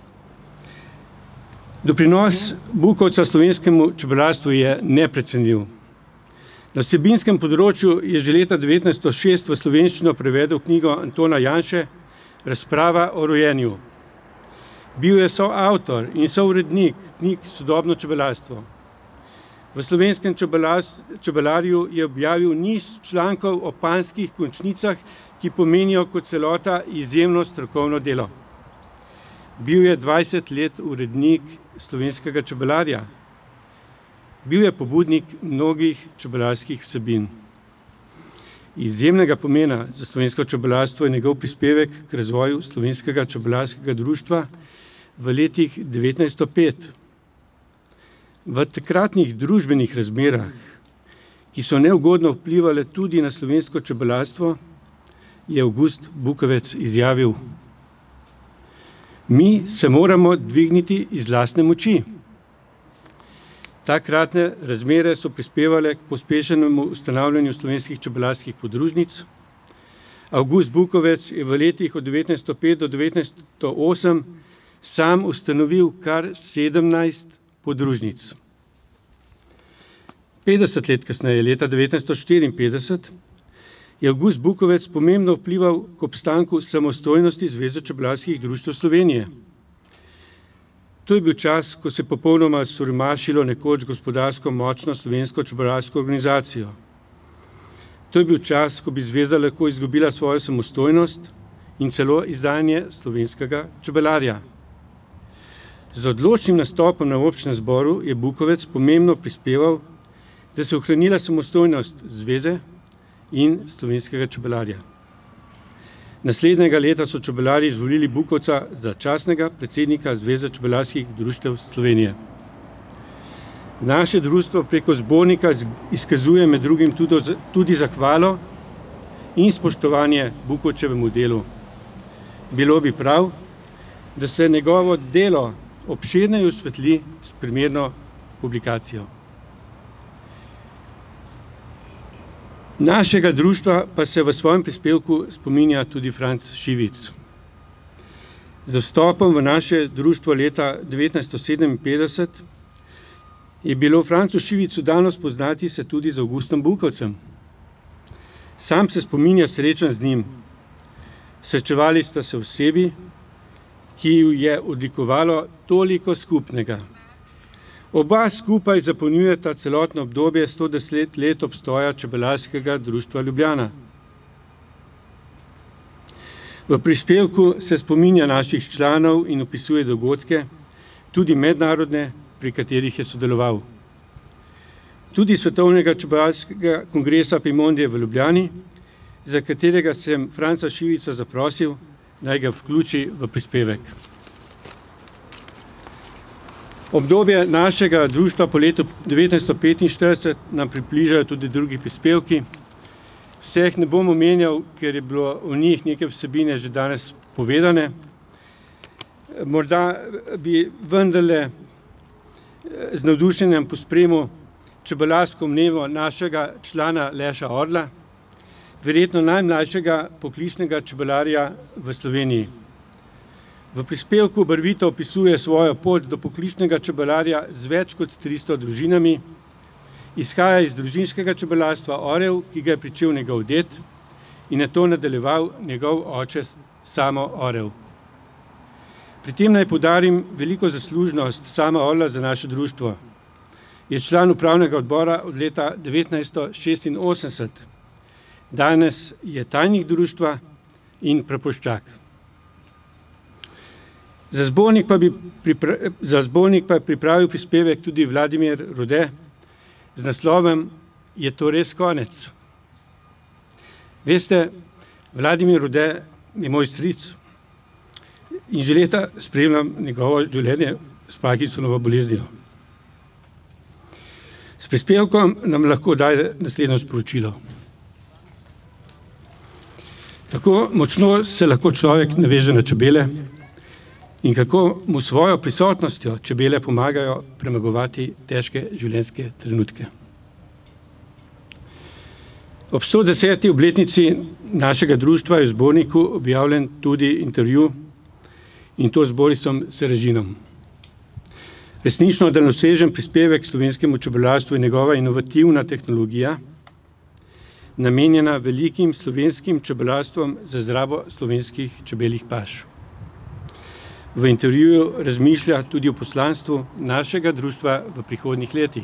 Doprinos Bukovca slovenskemu čebelarstvu je neprecenljiv. Na vsebinskem področju je že leta devetnajststo šest v slovenščino prevedel knjigo Antona Janše Razprava o rojenju. Bil je soavtor in sourednik knjig Sodobno čebelarstvo. V Slovenskem čebelarju je objavil niz člankov o panjskih končnicah, ki pomenijo kot celota izjemno strokovno delo. Bil je dvajset let urednik Slovenskega čebelarja. Bil je pobudnik mnogih čebelarskih vsebin. Izjemnega pomena za slovensko čebelarstvo je njegov prispevek k razvoju Slovenskega čebelarskega društva v letih devetnajststo pet. V takratnih družbenih razmerah, ki so neugodno vplivale tudi na slovensko čebelarstvo, je Avgust Bukovec izjavil: Mi se moramo dvigniti iz lastne moči. Takratne razmere so prispevale k pospešenemu ustanavljanju slovenskih čebelarskih podružnic. Avgust Bukovec je v letih od devetnajststo pet do devetnajststo osem sam ustanovil kar sedemnajst podružnic. petdeset let kasneje, leta devetnajststo štiriinpetdeset, je Avgust Bukovec pomembno vplival k obstanku samostojnosti Zveze čebelarskih društev Slovenije. To je bil čas, ko se je popolnoma soromašilo nekoč gospodarsko močno slovensko čebelarsko organizacijo. To je bil čas, ko bi zveza lahko izgubila svojo samostojnost in celo izdanje slovenskega čebelarja. Z odločnim nastopom na občnem zboru je Bukovec pomembno prispeval, da se je ohranila samostojnost zveze in slovenskega čebelarja. Naslednjega leta so čebelarji izvolili Bukovca za častnega predsednika Zveze čebelarskih društev Slovenije. Naše društvo preko zbornika izkazuje med drugim tudi, tudi zahvalo in spoštovanje Bukovčevemu delu. Bilo bi prav, da se njegovo delo obširneje osvetli s primerno publikacijo. Našega društva pa se v svojem prispevku spominja tudi Franc Šivic. Z vstopom v naše društvo leta devetnajststo sedeminpetdeset je bilo Francu Šivicu dano spoznati se tudi z Avgustom Bukovcem. Sam se spominja srečanj z njim. Srečevali sta se osebi, ki ju je odlikovalo toliko skupnega. Oba skupaj zapolnjujeta celotno obdobje sto deset let obstoja Čebelarskega društva Ljubljana. V prispevku se spominja naših članov in opisuje dogodke, tudi mednarodne, pri katerih je sodeloval. Tudi Svetovnega čebelarskega kongresa Pimondije v Ljubljani, za katerega sem Franca Šivica zaprosil, naj ga vključi v prispevek. Obdobje našega društva po letu devetnajststo petinštirideset nam približajo tudi drugi prispevki. Vseh ne bom omenjal, ker je bilo o njih nekaj vsebine že danes povedane. Morda bi vendarle z navdušenjem pospremil čebelarsko mnevo našega člana Leša Orla, verjetno najmlajšega poklicnega čebelarja v Sloveniji. V prispevku barvito opisuje svojo pot do poklicnega čebelarja z več kot tristo družinami, izhaja iz družinskega čebelarstva Orel, ki ga je pričel njegov ded in je to nadaljeval njegov oče Samo Orel. Pri tem naj poudarim veliko zaslužnost Sama Orla za naše društvo. Je član upravnega odbora od leta devetnajststo šestinosemdeset. Danes je tajnik društva in praporščak. Za zbornik pa, bi pripra za zbornik pa je pripravil prispevek tudi Vladimir Rode z naslovom Je to res konec? Veste, Vladimir Rode je moj stric in že leta spremljam njegovo življenje s Parkinsonovo boleznijo. S prispevkom nam lahko daje naslednjo sporočilo. Tako močno se lahko človek naveže na čebele in kako mu svojo prisotnostjo čebele pomagajo premagovati težke življenjske trenutke. Ob sto deseti obletnici našega društva je v zborniku objavljen tudi intervju in to z Borisom Serežinom. Resnično daljnosežen prispevek slovenskemu čebelarstvu je njegova inovativna tehnologija, namenjena velikim slovenskim čebelarstvom za zdravo slovenskih čebeljih paš. V intervjuju razmišlja tudi o poslanstvu našega društva v prihodnjih letih.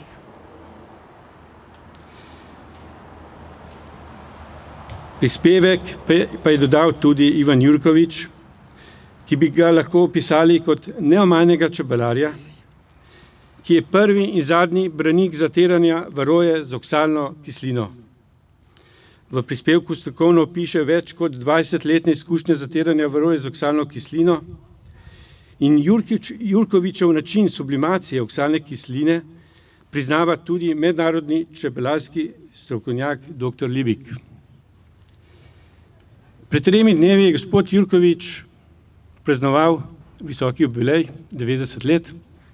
Prispevek pa je dodal tudi Ivan Jurkovič, ki bi ga lahko opisali kot neomajnega čebelarja, ki je prvi in zadnji branik zatiranja varoje z oksalno kislino. V prispevku strokovno opiše več kot dvajsetletne izkušnje zatiranja varoje z oksalno kislino in Jurkič, Jurkovičev način sublimacije oksalne kisline priznava tudi mednarodni čebelarski strokovnjak doktor Libik. Pred tremi dnevi je gospod Jurkovič praznoval visoki jubilej, devetdeset let.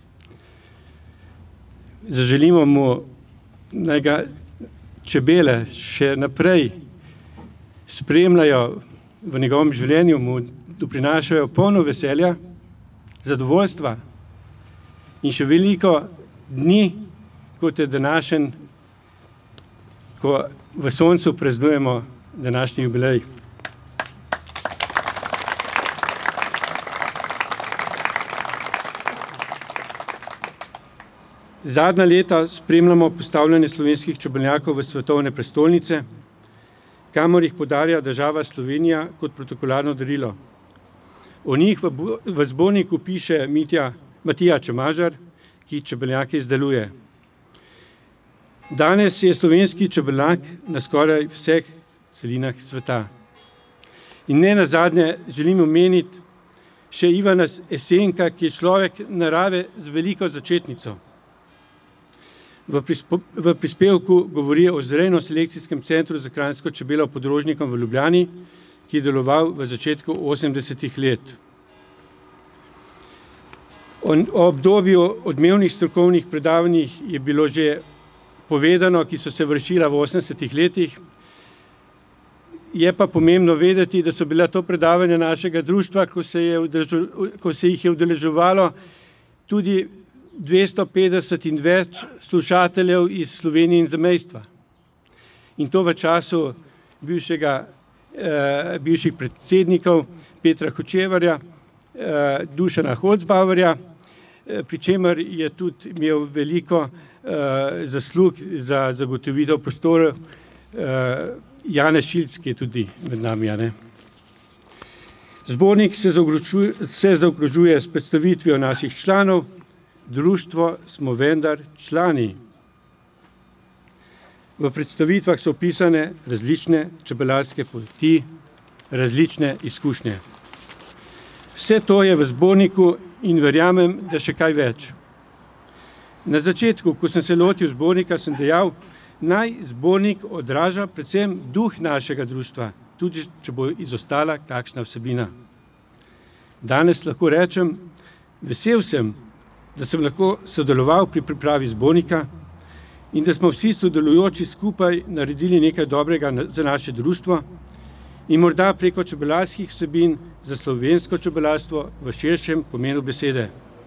Zaželimo mu, naj ga čebele še naprej spremljajo v njegovem življenju, mu doprinašajo polno veselja, zadovoljstva in še veliko dni, kot je današnji, ko v soncu praznujemo današnji jubilej. Zadnja leta spremljamo postavljanje slovenskih čebelnjakov v svetovne prestolnice, kamor jih podarja država Slovenija kot protokolarno darilo. O njih v, v zborniku piše Mitja, Matija Čemažar, ki čebeljake izdeluje. Danes je slovenski čebeljak na skoraj vseh celinah sveta. In ne nazadnje želim omeniti še Ivana Esenka, ki je človek narave z veliko začetnico. V, prispo, v prispevku govori o vzrejno-selekcijskem centru za kranjsko čebelo pod Rožnikom v Ljubljani, ki je deloval v začetku osemdesetih let. O, o obdobju odmevnih strokovnih predavanjih je bilo že povedano, ki so se vršila v osemdesetih letih. Je pa pomembno vedeti, da so bila to predavanja našega društva, ko se, je udeležu, ko se jih je udeleževalo tudi dvesto petdeset in več slušateljev iz Slovenije in zamejstva. In to v času bivšega, eh, bivših predsednikov Petra Hočevarja, eh, Dušana Holzbauerja, eh, pri čemer je tudi imel veliko eh, zaslug za zagotovitev prostorov. Eh, Janez Šilc, ki je tudi med nami. Ne? Zbornik se zaokrožuje, se zaokrožuje s predstavitvijo naših članov. Društvo smo vendar člani. V predstavitvah so opisane različne čebelarske poti, različne izkušnje. Vse to je v zborniku in verjamem, da še kaj več. Na začetku, ko sem se lotil zbornika, sem dejal, naj zbornik odraža predvsem duh našega društva, tudi če bo izostala kakšna vsebina. Danes lahko rečem, vesel sem, da sem lahko sodeloval pri pripravi zbornika in da smo vsi sodelujoči skupaj naredili nekaj dobrega za naše društvo in morda preko čebelarskih vsebin za slovensko čebelarstvo v širšem pomenu besede.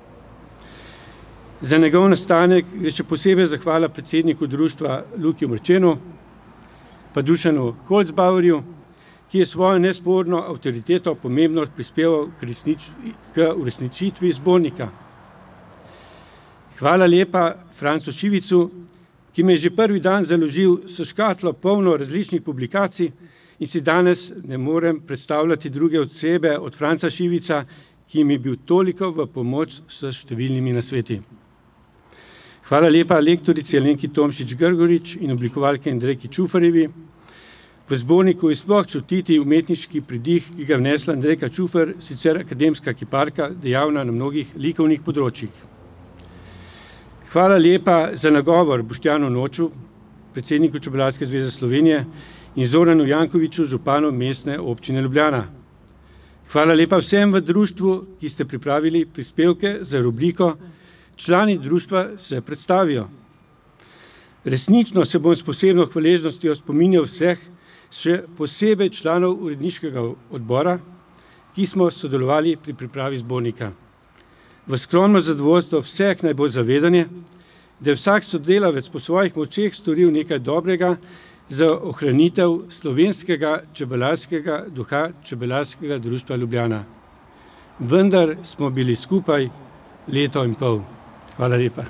Za njegov nastanek gre še posebej zahvala predsedniku društva Luki Mrčenu, pa Dušanu Holzbauerju, ki je svojo nesporno avtoriteto pomembno prispeval k, resnič, k uresničitvi zbornika. Hvala lepa Francu Šivicu, ki me je že prvi dan založil s škatlo polno različnih publikacij in si danes ne morem predstavljati druge osebe od Franca Šivica, ki mi je bil toliko v pomoč s številnimi nasveti. Hvala lepa lektorici Alenki Tomšič-Grgorič in oblikovalke Andrejki Čufarjevi. V zborniku je sploh čutiti umetniški pridih, ki ga vnesla Andrejka Čufar, sicer akademska kiparka, dejavna na mnogih likovnih področjih. Hvala lepa za nagovor Boštjanu Noču, predsedniku Čebelarske zveze Slovenije, in Zoranu Jankoviču, županu mestne občine Ljubljana. Hvala lepa vsem v društvu, ki ste pripravili prispevke za rubriko Člani društva se predstavijo. Resnično se bom s posebno hvaležnostjo spominjal vseh, še posebej članov uredniškega odbora, ki smo sodelovali pri pripravi zbornika. V skromno zadovoljstvo vseh naj bo zavedanje, da je vsak sodelavec po svojih močeh storil nekaj dobrega za ohranitev slovenskega čebelarskega duha Čebelarskega društva Ljubljana. Vendar smo bili skupaj leto in pol. Hvala lepa.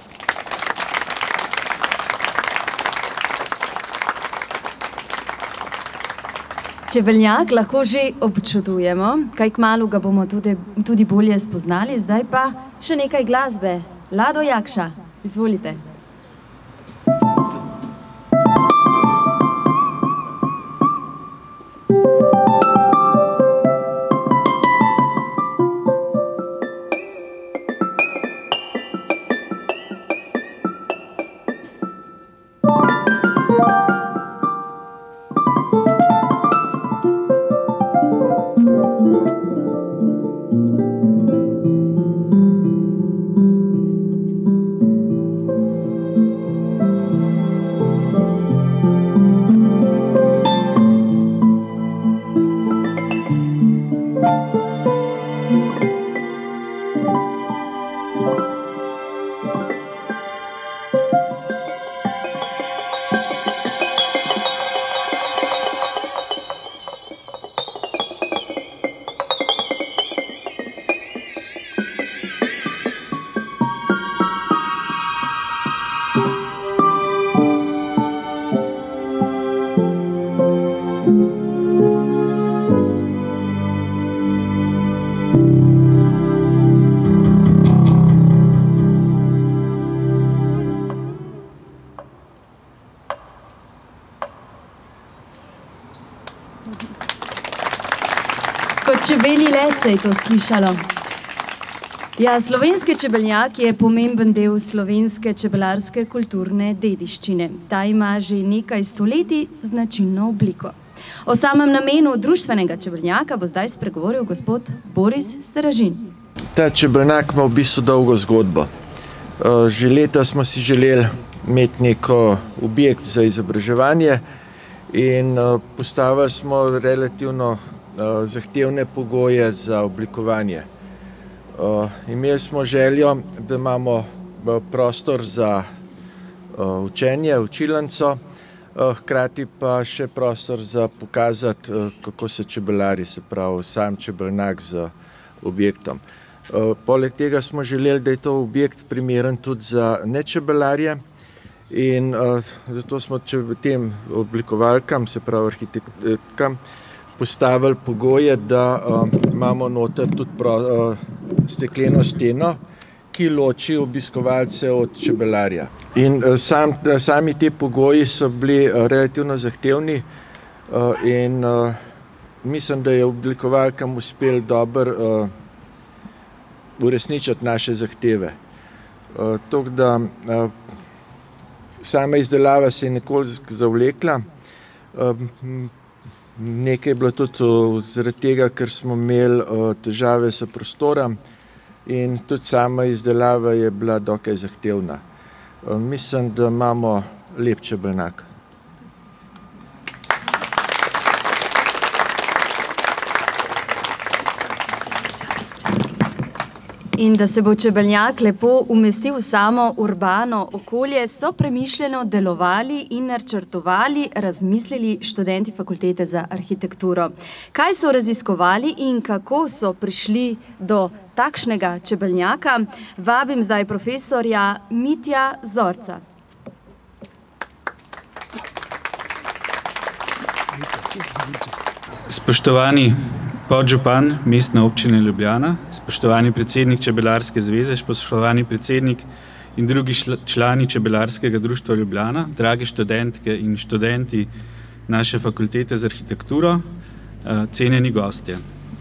Čebeljak lahko že občudujemo, kaj kmalu ga bomo tudi, tudi bolje spoznali, zdaj pa še nekaj glasbe. Lado Jakša, izvolite. čebelji let se je to slišalo. Ja, slovenski čebeljak je pomemben del slovenske čebelarske kulturne dediščine. Ta ima že nekaj stoletij značilno obliko. O samem namenu društvenega čebeljaka bo zdaj spregovoril gospod Boris Seražin. Ta čebeljak ima v bistvu dolgo zgodbo. Že leta smo si želeli imeti neko objekt za izobraževanje in postavili smo relativno zahtevne pogoje za oblikovanje. Imeli smo željo, da imamo prostor za učenje, učilnico, hkrati pa še prostor za pokazati, kako se čebelari, se pravi sam čebeljak z objektom. Poleg tega smo želeli, da je to objekt primeren tudi za nečebelarje in zato smo tem oblikovalkam, se pravi arhitektkam, postavili pogoje, da imamo noter tudi stekleno steno, ki loči obiskovalce od čebelarja. In sami te pogoji so bili relativno zahtevni in mislim, da je oblikovalkam uspel dobro uresničiti naše zahteve. Tako da sama izdelava se je nekoliko zavlekla. Nekaj je bilo tudi zaradi tega, ker smo imeli težave s prostorom in tudi sama izdelava je bila dokaj zahtevna. Mislim, da imamo lep čebeljak. In da se bo čebeljak lepo umestil v samo urbano okolje, so premišljeno delovali in načrtovali, razmislili študenti Fakultete za arhitekturo. Kaj so raziskovali in kako so prišli do takšnega čebeljaka, vabim zdaj profesorja Mitja Zorca. Spoštovani podžupan Mestne občine Ljubljana, spoštovani predsednik Čebelarske zveze, spoštovani predsednik in drugi člani Čebelarskega društva Ljubljana, dragi študentke in študenti naše Fakultete za arhitekturo, cenjeni gostje.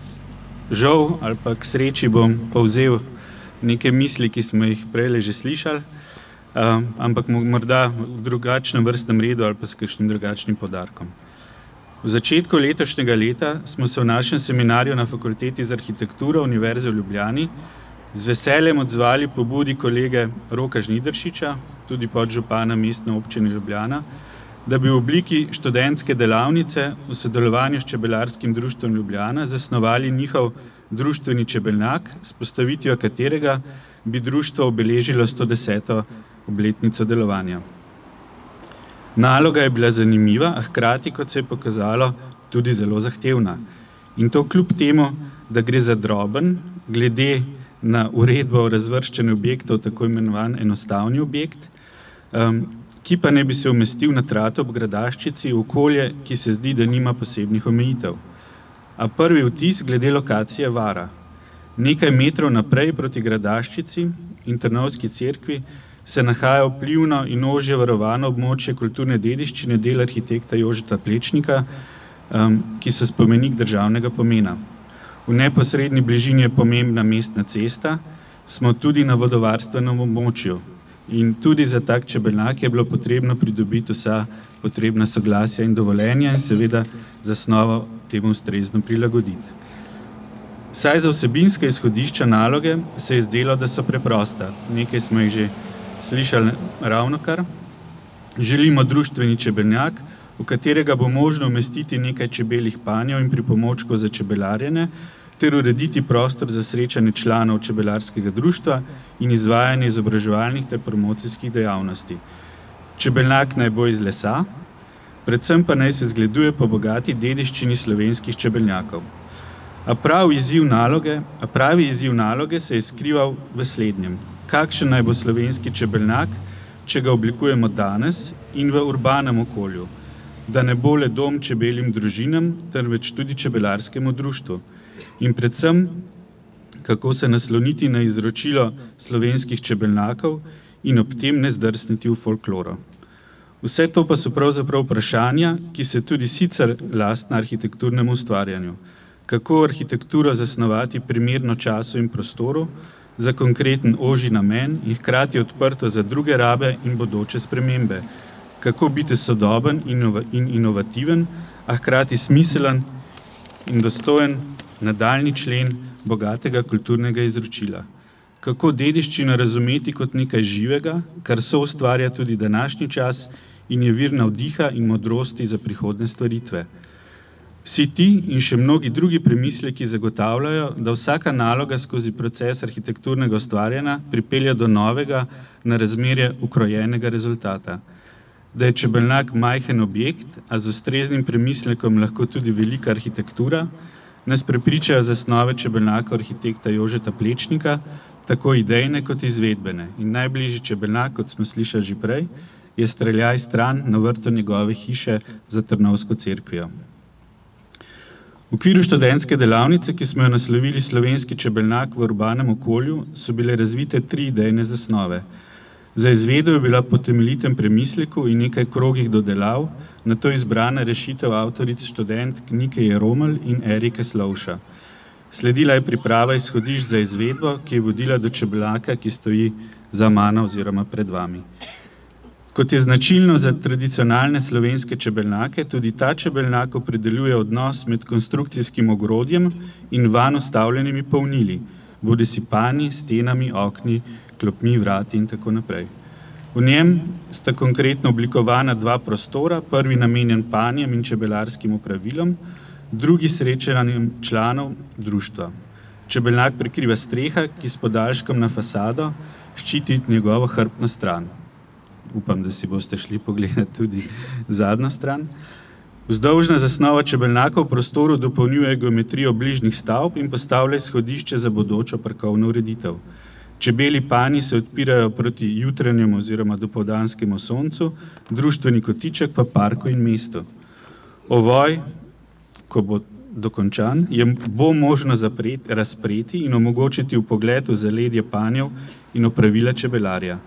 Žal ali pa k sreči bom povzel neke misli, ki smo jih prej že slišali, ampak morda v drugačnem vrstnem redu ali pa s kakšnim drugačnim poudarkom. V začetku letošnjega leta smo se v našem seminarju na Fakulteti za arhitekturo Univerze v Ljubljani z veseljem odzvali pobudi kolege Roka Žnidaršiča, tudi podžupana Mestne občine Ljubljana, da bi v obliki študentske delavnice v sodelovanju s Čebelarskim društvom Ljubljana zasnovali njihov društveni čebeljak, s postavitvijo katerega bi društvo obeležilo sto deseto obletnico delovanja. Naloga je bila zanimiva, a hkrati, kot se je pokazalo, tudi zelo zahtevna. In to kljub temu, da gre za droben, glede na uredbo o razvrščanju objektov, tako imenovan enostavni objekt, ki pa ne bi se umestil na trato ob Gradaščici v okolje, ki se zdi, da nima posebnih omejitev. A prvi vtis glede lokacije vara. Nekaj metrov naprej proti Gradaščici in Trnovski cerkvi se nahaja vplivno in ožje varovano območje kulturne dediščine del arhitekta Jožeta Plečnika, ki so spomenik državnega pomena. V neposredni bližini je pomembna mestna cesta, smo tudi na vodovarstvenem območju in tudi za tak čebeljak je bilo potrebno pridobiti vsa potrebna soglasja in dovoljenja in seveda zasnovo temu ustrezno prilagoditi. Vsaj za vsebinska izhodišča naloge se je zdelo, da so preprosta. Nekaj smo jih že slišali ravnokar. Želimo društveni čebeljak, v katerega bo možno umestiti nekaj čebeljih panjev in pripomočkov za čebelarjenje, ter urediti prostor za srečanje članov čebelarskega društva in izvajanje izobraževalnih ter promocijskih dejavnosti. Čebeljak naj bo iz lesa, predvsem pa naj se zgleduje po bogati dediščini slovenskih čebeljakov. A pravi izziv naloge, a pravi izziv naloge se je skrival v slednjem. Kakšen naj bo slovenski čebeljak, če ga oblikujemo danes in v urbanem okolju, da ne bo le dom čebeljim družinam, temveč tudi čebelarskemu društvu. In predvsem, kako se nasloniti na izročilo slovenskih čebeljakov in ob tem ne zdrsniti v folkloro. Vse to pa so pravzaprav vprašanja, ki se tudi sicer lastna arhitekturnemu ustvarjanju. kako arhitekturo zasnovati primerno času in prostoru, za konkreten ožji namen in hkrati odprto za druge rabe in bodoče spremembe, kako biti sodoben in inovativen, a hkrati smiselen in dostojen nadaljni člen bogatega kulturnega izročila. Kako dediščino razumeti kot nekaj živega, kar soustvarja tudi današnji čas in je vir navdiha in modrosti za prihodne stvaritve. Vsi ti in še mnogi drugi premisleki zagotavljajo, da vsaka naloga skozi proces arhitekturnega ustvarjanja pripelja do novega na razmerje ukrojenega rezultata. Da je čebelnjak majhen objekt, a z ustreznim premislekom lahko tudi velika arhitektura, nas prepričajo zasnove čebelnjaka arhitekta Jožeta Plečnika, tako idejne kot izvedbene. In najbližji čebelnjak, kot smo slišali že prej, je streljaj stran na vrtu njegove hiše za Trnovsko cerkvijo. V okviru študentske delavnice, ki smo jo naslovili Slovenski čebelnjak v urbanem okolju, so bile razvite tri idejne zasnove. Za izvedbo je bila po temeljitem premisleku in nekaj krogih dodelav, nato izbrana rešitev avtoric študentk Nike Jeromelj in Erike Slovša. Sledila je priprava izhodišč za izvedbo, ki je vodila do čebelnjaka, ki stoji za mano oziroma pred vami. Kot je značilno za tradicionalne slovenske čebelnjake, tudi ta čebelnjak opredeljuje odnos med konstrukcijskim ogrodjem in vanj vstavljenimi polnili, bodisi pani, stenami, okni, klopmi, vrati in tako naprej. V njem sta konkretno oblikovana dva prostora, prvi namenjen panjem in čebelarskim opravilom, drugi srečanjem članov društva. Čebelnjak prekriva streha, ki s podaljškom na fasado ščiti njegovo hrbtno stran. Upam, da si boste šli pogledati tudi zadnjo stran. Vzdolžna zasnova čebelnjaka v prostoru dopolnjuje geometrijo bližnjih stavb in postavlja izhodišče za bodočo parkovno ureditev. Čebeli pani se odpirajo proti jutranjemu oziroma dopoldanskemu soncu, društveni kotiček pa parku in mestu. Ovoj, ko bo dokončan, je bo možno zapreti, razpreti in omogočiti vpogled v zaledje panjev in opravila čebelarja.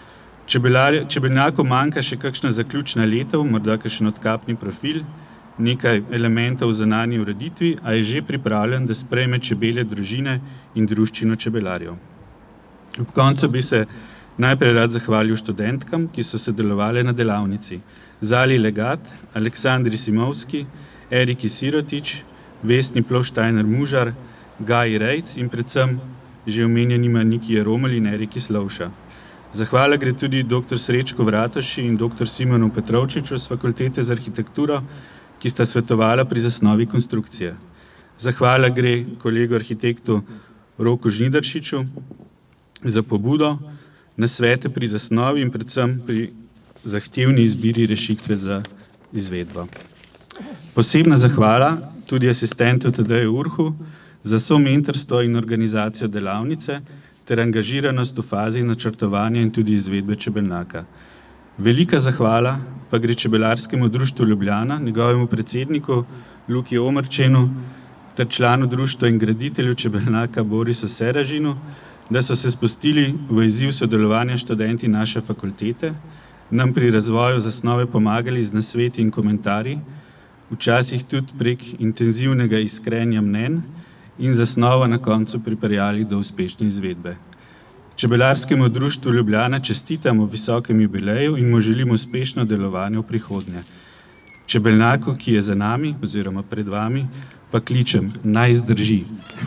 Čebelnjaku manjka še kakšna zaključna letev, morda kakšen odkapni profil, nekaj elementov v zunanji ureditvi, a je že pripravljen, da sprejme čebelje družine in druščino čebelarjev. Ob koncu bi se najprej rad zahvalil študentkam, ki so sodelovali na delavnici. Zali Legat, Aleksandri Simovski, Eriki Sirotič, Vesni Ploštajner-Mužar, Gaji Rejc in predvsem že omenjenima Niki Jeromelj in Eriki Slovša. Zahvala gre tudi doktor Srečko Vratoši in doktor Simonu Petrovčiču z Fakultete za arhitekturo, ki sta svetovala pri zasnovi konstrukcije. Zahvala gre kolegu arhitektu Roku Žnidaršiču za pobudo, nasvete pri zasnovi in predvsem pri zahtevni izbiri rešitve za izvedbo. Posebna zahvala tudi asistentu Tadeju Urhu za somentorstvo in organizacijo delavnice ter angažiranost v fazi načrtovanja in tudi izvedbe čebelnjaka. Velika zahvala pa gre Čebelarskemu društvu Ljubljana, njegovemu predsedniku Luki Omrčenu ter članu društva in graditelju čebelnjaka Borisu Seražinu, da so se spustili v izziv sodelovanja študenti naše fakultete, nam pri razvoju zasnove pomagali z nasveti in komentarji, včasih tudi prek intenzivnega iskrenja mnenj in zasnovo na koncu pripeljali do uspešne izvedbe. Čebelarskemu društvu Ljubljana čestitamo visokem jubileju in mu želimo uspešno delovanje v prihodnje. Čebelnjaku, ki je za nami oziroma pred vami, pa kličem, naj zdrži.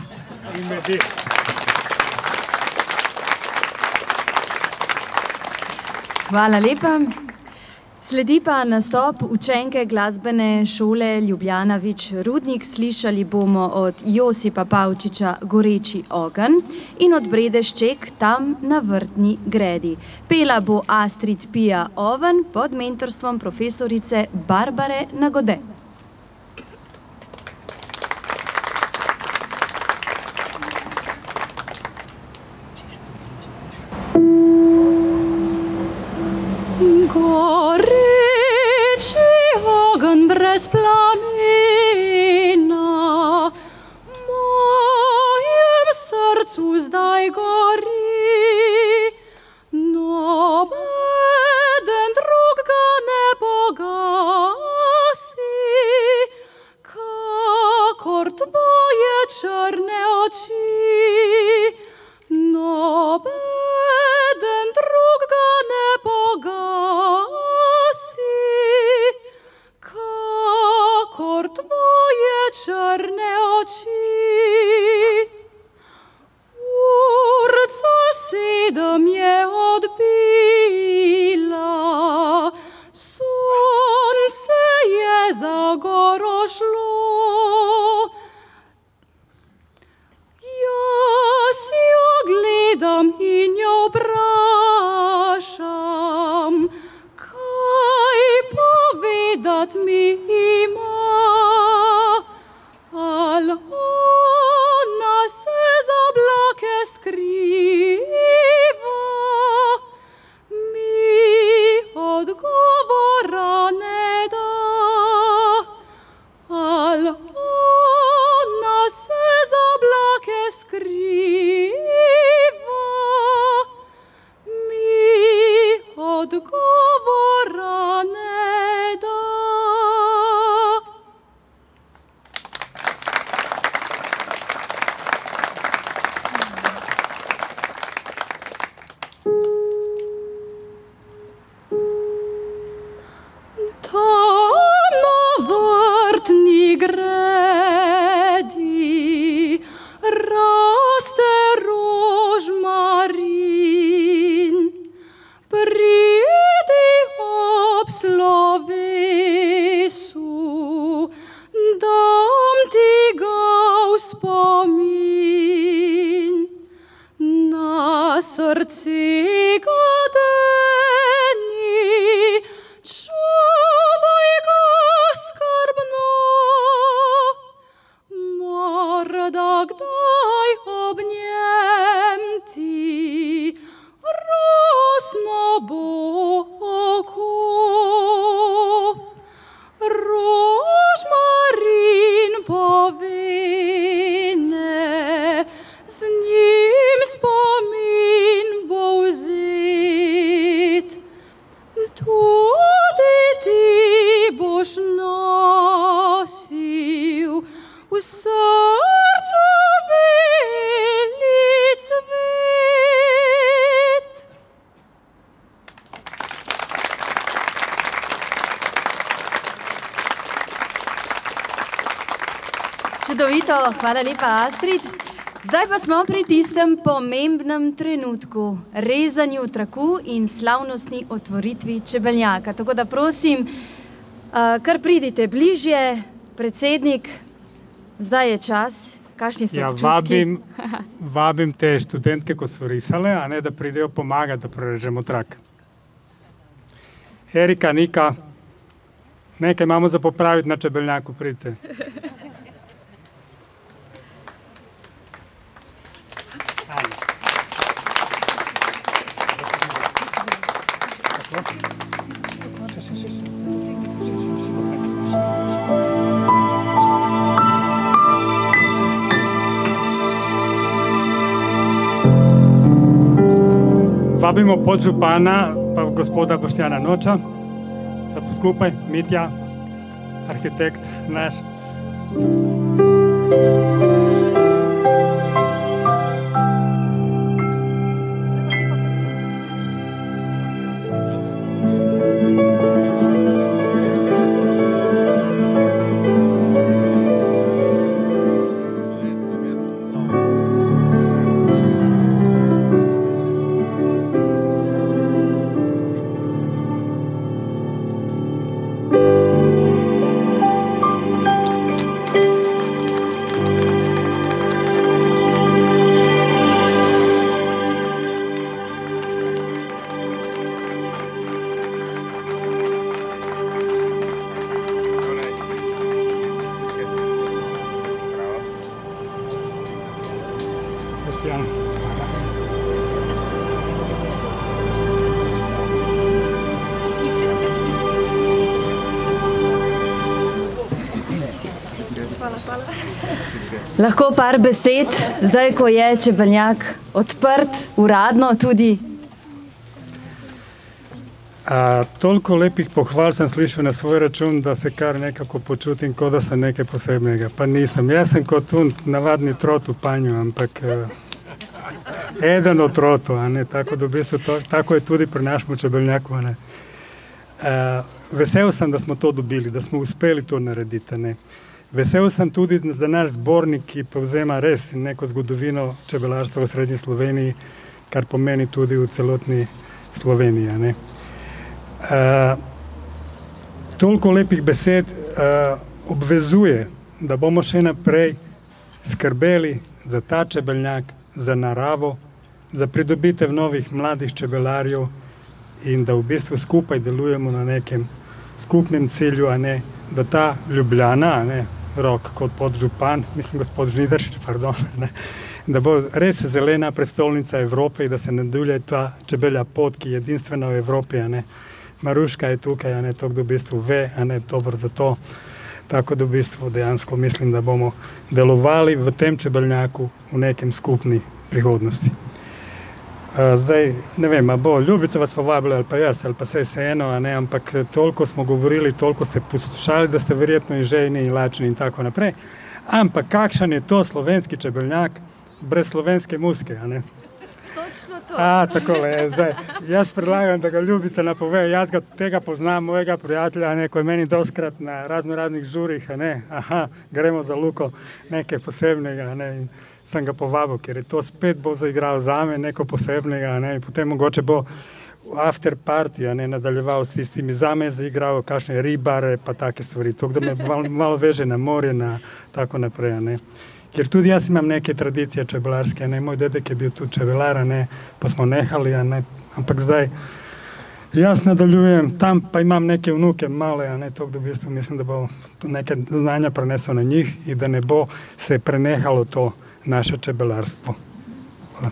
Hvala lepa. Sledi pa nastop učenke glasbene šole Ljubljana Vič Rudnik. Slišali bomo od Josipa Pavčiča Goreči ogenj in od Brede Šček Tam na vrtni gredi. Pela bo Astrid Pija Oven pod mentorstvom profesorice Barbare Nagode. Goreči ogenj brez plamena, mojem srcu zdaj gori, nobeden drug ga ne pogasi, kakor tvoj vprašam, kaj povedat mi ima, al ona se za oblake skriva, mi odgovora ne da, al ona se za oblake skriva, mi odgovora ne da. Tam na vrtni gredi raste rožmarin, pridi ob slovesu, dam ti ga v spomin, na srce ga deni, čuvaj ga skrbno, morda kdaj ob njem ti rosno bo oko. Rožmarin povene, z njim spomin bo vzet, tudi ti boš nosil v srcu veli cvet. Čudovito, hvala lepa, Astrid. Zdaj pa smo pri tistem pomembnem trenutku, rezanju traku in slavnostni otvoritvi čebeljaka. Tako da prosim, kar pridite bližje, predsednik, zdaj je čas. Kakšni so ja, občutki? Vabim, vabim te študentke, ko so risale, a ne da pridejo pomagati, da prerežemo trak. Erika, Nika, nekaj imamo za popraviti na čebeljaku, pridite. Vabimo podžupana, pa gospoda Boštjana Noča, da poskupaj, Mitja, arhitekt naš. Lahko par besed, zdaj, ko je čebeljak odprt, uradno tudi? A, toliko lepih pohval sem slišal na svoj račun, da se kar nekako počutim, kot da sem nekaj posebnega. Pa nisem. Jaz sem kot un navadni trot v panju, ampak uh, eden od trotov, a ne, tako, da v bistvu to, tako je tudi pri našemu čebeljaku, a ne. Uh, vesel sem, da smo to dobili, da smo uspeli to narediti, a ne. Vesel sem tudi za naš zbornik, ki povzema res neko zgodovino čebelarstva v srednji Sloveniji, kar pomeni tudi v celotni Sloveniji, a ne. Uh, toliko lepih besed uh, obvezuje, da bomo še naprej skrbeli za ta čebeljak, za naravo, za pridobitev novih mladih čebelarjev in da v bistvu skupaj delujemo na nekem skupnem cilju, a ne, da ta Ljubljana, a ne, Rok kot podžupan, mislim gospod Žnidaršič, pardon, ne, da bo res zelena prestolnica Evrope in da se nadaljuje ta čebelja pot, ki je edinstvena v Evropi, a ne. Maruška je tukaj, a ne, to kdo v bistvu ve, a ne, dobro za to. Tako da v bistvu dejansko mislim, da bomo delovali v tem čebelnjaku v nekem skupni prihodnosti. Zdaj, ne vem, a bo Ljubica vas povabila ali pa jaz, ali pa vse vseeno, a ne, ampak toliko smo govorili, toliko ste poslušali, da ste verjetno in žejni in lačni in tako naprej. Ampak kakšen je to slovenski čebeljak brez slovenske muske, a ne? Točno to. A, takole je, zdaj. Jaz predlagam, da ga Ljubica napove, jaz ga tega poznam, mojega prijatelja, a ne, ko je meni doskrat na razno raznih žurih, a ne, aha, gremo za Luko, nekaj posebnega, a ne, in sem ga povabil, ker je to spet bo zaigral zame, neko posebnega, ne, in potem mogoče bo after party, a ne, nadaljeval s tistimi, zame je zaigral kakšne ribare, pa take stvari, to, da me malo, malo veže na morje, na tako naprej, a ne. Ker tudi jaz imam neke tradicije čebelarske, a ne, moj dedek je bil tudi čebelar, a ne, pa smo nehali, a ne, ampak zdaj jaz nadaljujem, tam pa imam neke vnuke male, a ne, to, da v bistvu mislim, da bo neke znanja prenesel na njih in da ne bo se prenehalo to naše čebelarstvo. Hvala.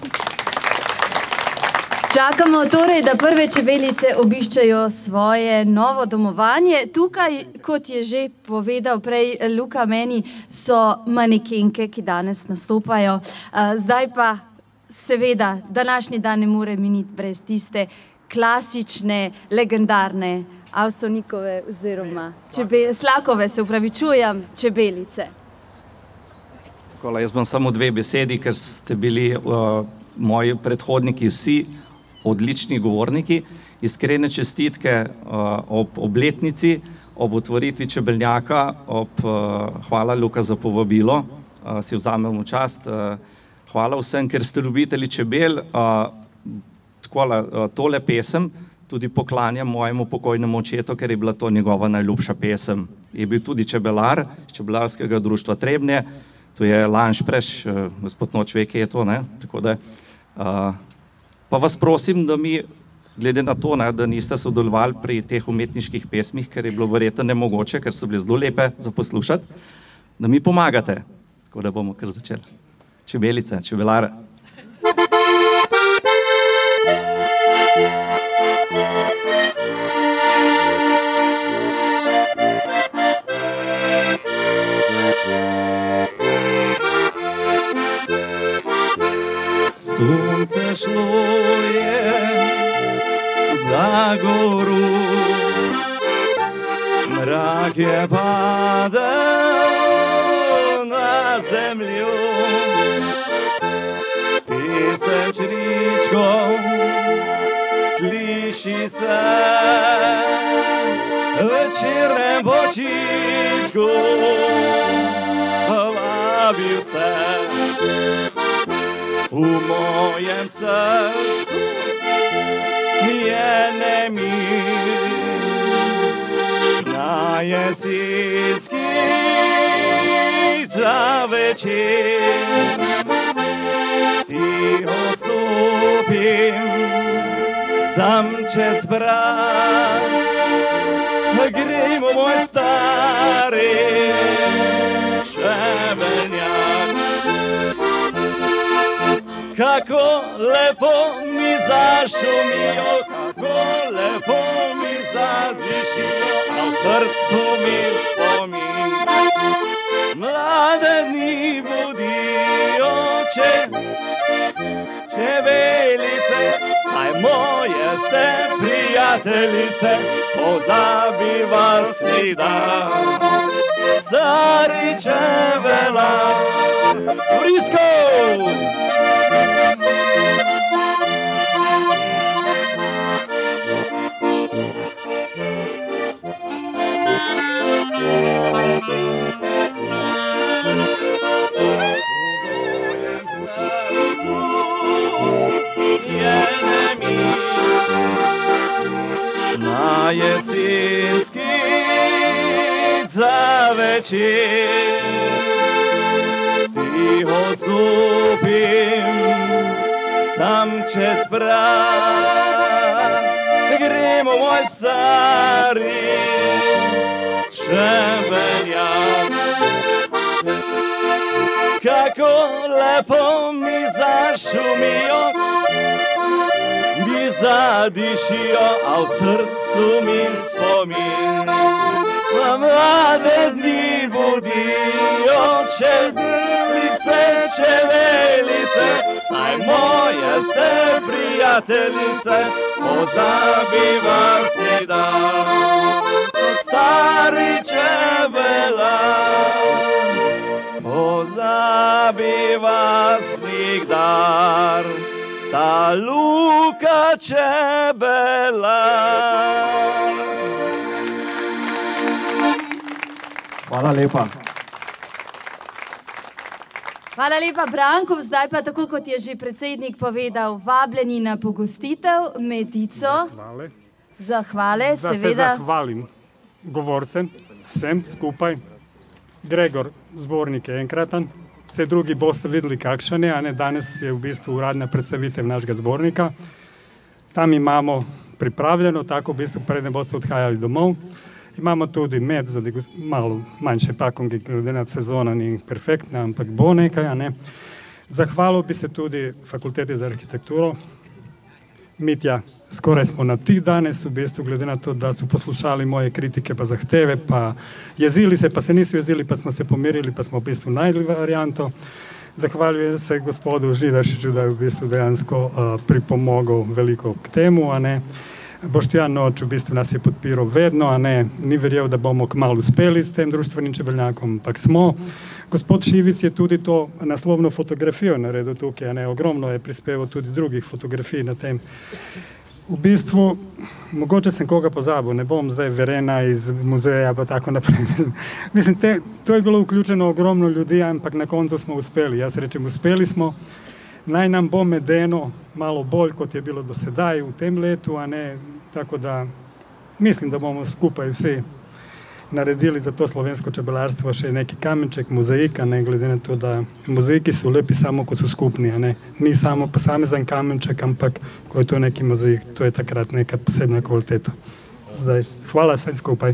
Čakamo torej, da prve čebelice obiščajo svoje novo domovanje. Tukaj, kot je že povedal prej Luka meni, so manekenke, ki danes nastopajo. Zdaj pa seveda današnji dan ne more miniti brez tiste klasične, legendarne Avsenikove oziroma Slakove, se upravičujem, čebelice. Hvala, jaz bom samo dve besedi, ker ste bili uh, moji predhodniki vsi odlični govorniki. Iskrene čestitke uh, ob obletnici, ob otvoritvi čebeljaka, ob, uh, hvala Luka za povabilo, uh, si vzamemo čast. Uh, hvala vsem, ker ste ljubitelji čebel. Uh, takole, uh, tole pesem tudi poklanjam mojemu pokojnemu očetu, ker je bila to njegova najljubša pesem. Je bil tudi čebelar Čebelarskega društva Trebnje. To je Lanšpreš, gospod Nočvek je to, ne, tako da, uh, pa vas prosim, da mi, glede na to, ne, da niste sodelovali pri teh umetniških pesmih, ker je bilo verjetno nemogoče, ker so bile zelo lepe za poslušati, da mi pomagate, tako da bomo kar začeli. Čebelice, čebelare. Sunce šlo je za goru, mrak je padel na zemlju, pesem čričkov sliši se v večernem bočičku, vabi se. V mojem srcu je nemir, na jesenski zavečer tiho stopim sam čez bran, gremo moj stari čebeljak. Kako lepo mi zašumijo, kako lepo mi zadvišijo, a v srcu mi spomin. Mlade dni budijo, če, čebelice, saj moje ste prijateljice, pozabi vas ni dan. Stari čebelar, Vriskov! Na jesenski zavečer tiho stopim tam čez bran, gremo moj stari čebeljak. Kako lepo mi zašumijo, mi zadišijo, a v srcu mi spomin. Na mlade dni budijo čebelice, čebelice, saj moje ste prijateljice, pozabi vas ni dan. Stari čebelak, pozabi vas nikdar, ta Luka Čebelar. Hvala lepa. Hvala lepa, Branko. Zdaj pa, tako kot je že predsednik povedal, vabljeni na pogostitev, Medico. Zahvale. Zahvale, Da se seveda. zahvalim govorcem, vsem skupaj. Gregor, zbornik je enkratan, vse drugi boste videli kakšen je, a ne, danes je v bistvu uradna predstavitev našega zbornika. Tam imamo pripravljeno, tako v bistvu preden boste odhajali domov. Imamo tudi med za malo manjše pakonge, glede na sezona ni perfektna, ampak bo nekaj, a ne. Zahvalil bi se tudi Fakulteti za arhitekturo. Mitja, skoraj smo na ti danes, v bistvu glede na to, da so poslušali moje kritike pa zahteve, pa jezili se, pa se niso jezili, pa smo se pomirili, pa smo v bistvu našli varianto. Zahvaljujem se gospodu Židaršiču, da je v bistvu dejansko uh, pripomogel veliko k temu, a ne. Boštjan Noč v bistvu nas je podpiral vedno, a ne, ni verjel, da bomo kmalu uspeli s tem društvenim čebelnjakom, ampak smo. Gospod Šivic je tudi to naslovno fotografijo naredil tukaj, a ne, ogromno je prispeval tudi drugih fotografij na tem. V bistvu, mogoče sem koga pozabil, ne bom zdaj Verena iz muzeja pa tako naprej. Mislim, te, to je bilo vključeno ogromno ljudi, ampak na koncu smo uspeli. Jaz rečem, uspeli smo. Naj nam bo medeno malo bolj, kot je bilo do sedaj v tem letu, a ne, tako da mislim, da bomo skupaj vsi naredili za to slovensko čebelarstvo še neki kamenček, mozaika, ne, glede na to, da mozaiki so lepi samo, ko so skupni, a ne, ni samo posamezen kamenček, ampak ko je to neki mozaik, to je takrat neka posebna kvaliteta. Zdaj, hvala vsem skupaj.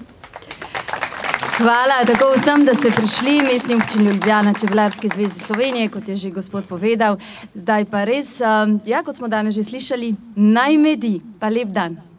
Hvala tako vsem, da ste prišli, Mestni občini Ljubljana, Čebelarski zvezi Slovenije, kot je že gospod povedal. Zdaj pa res, ja, kot smo danes že slišali, naj medi, pa lep dan.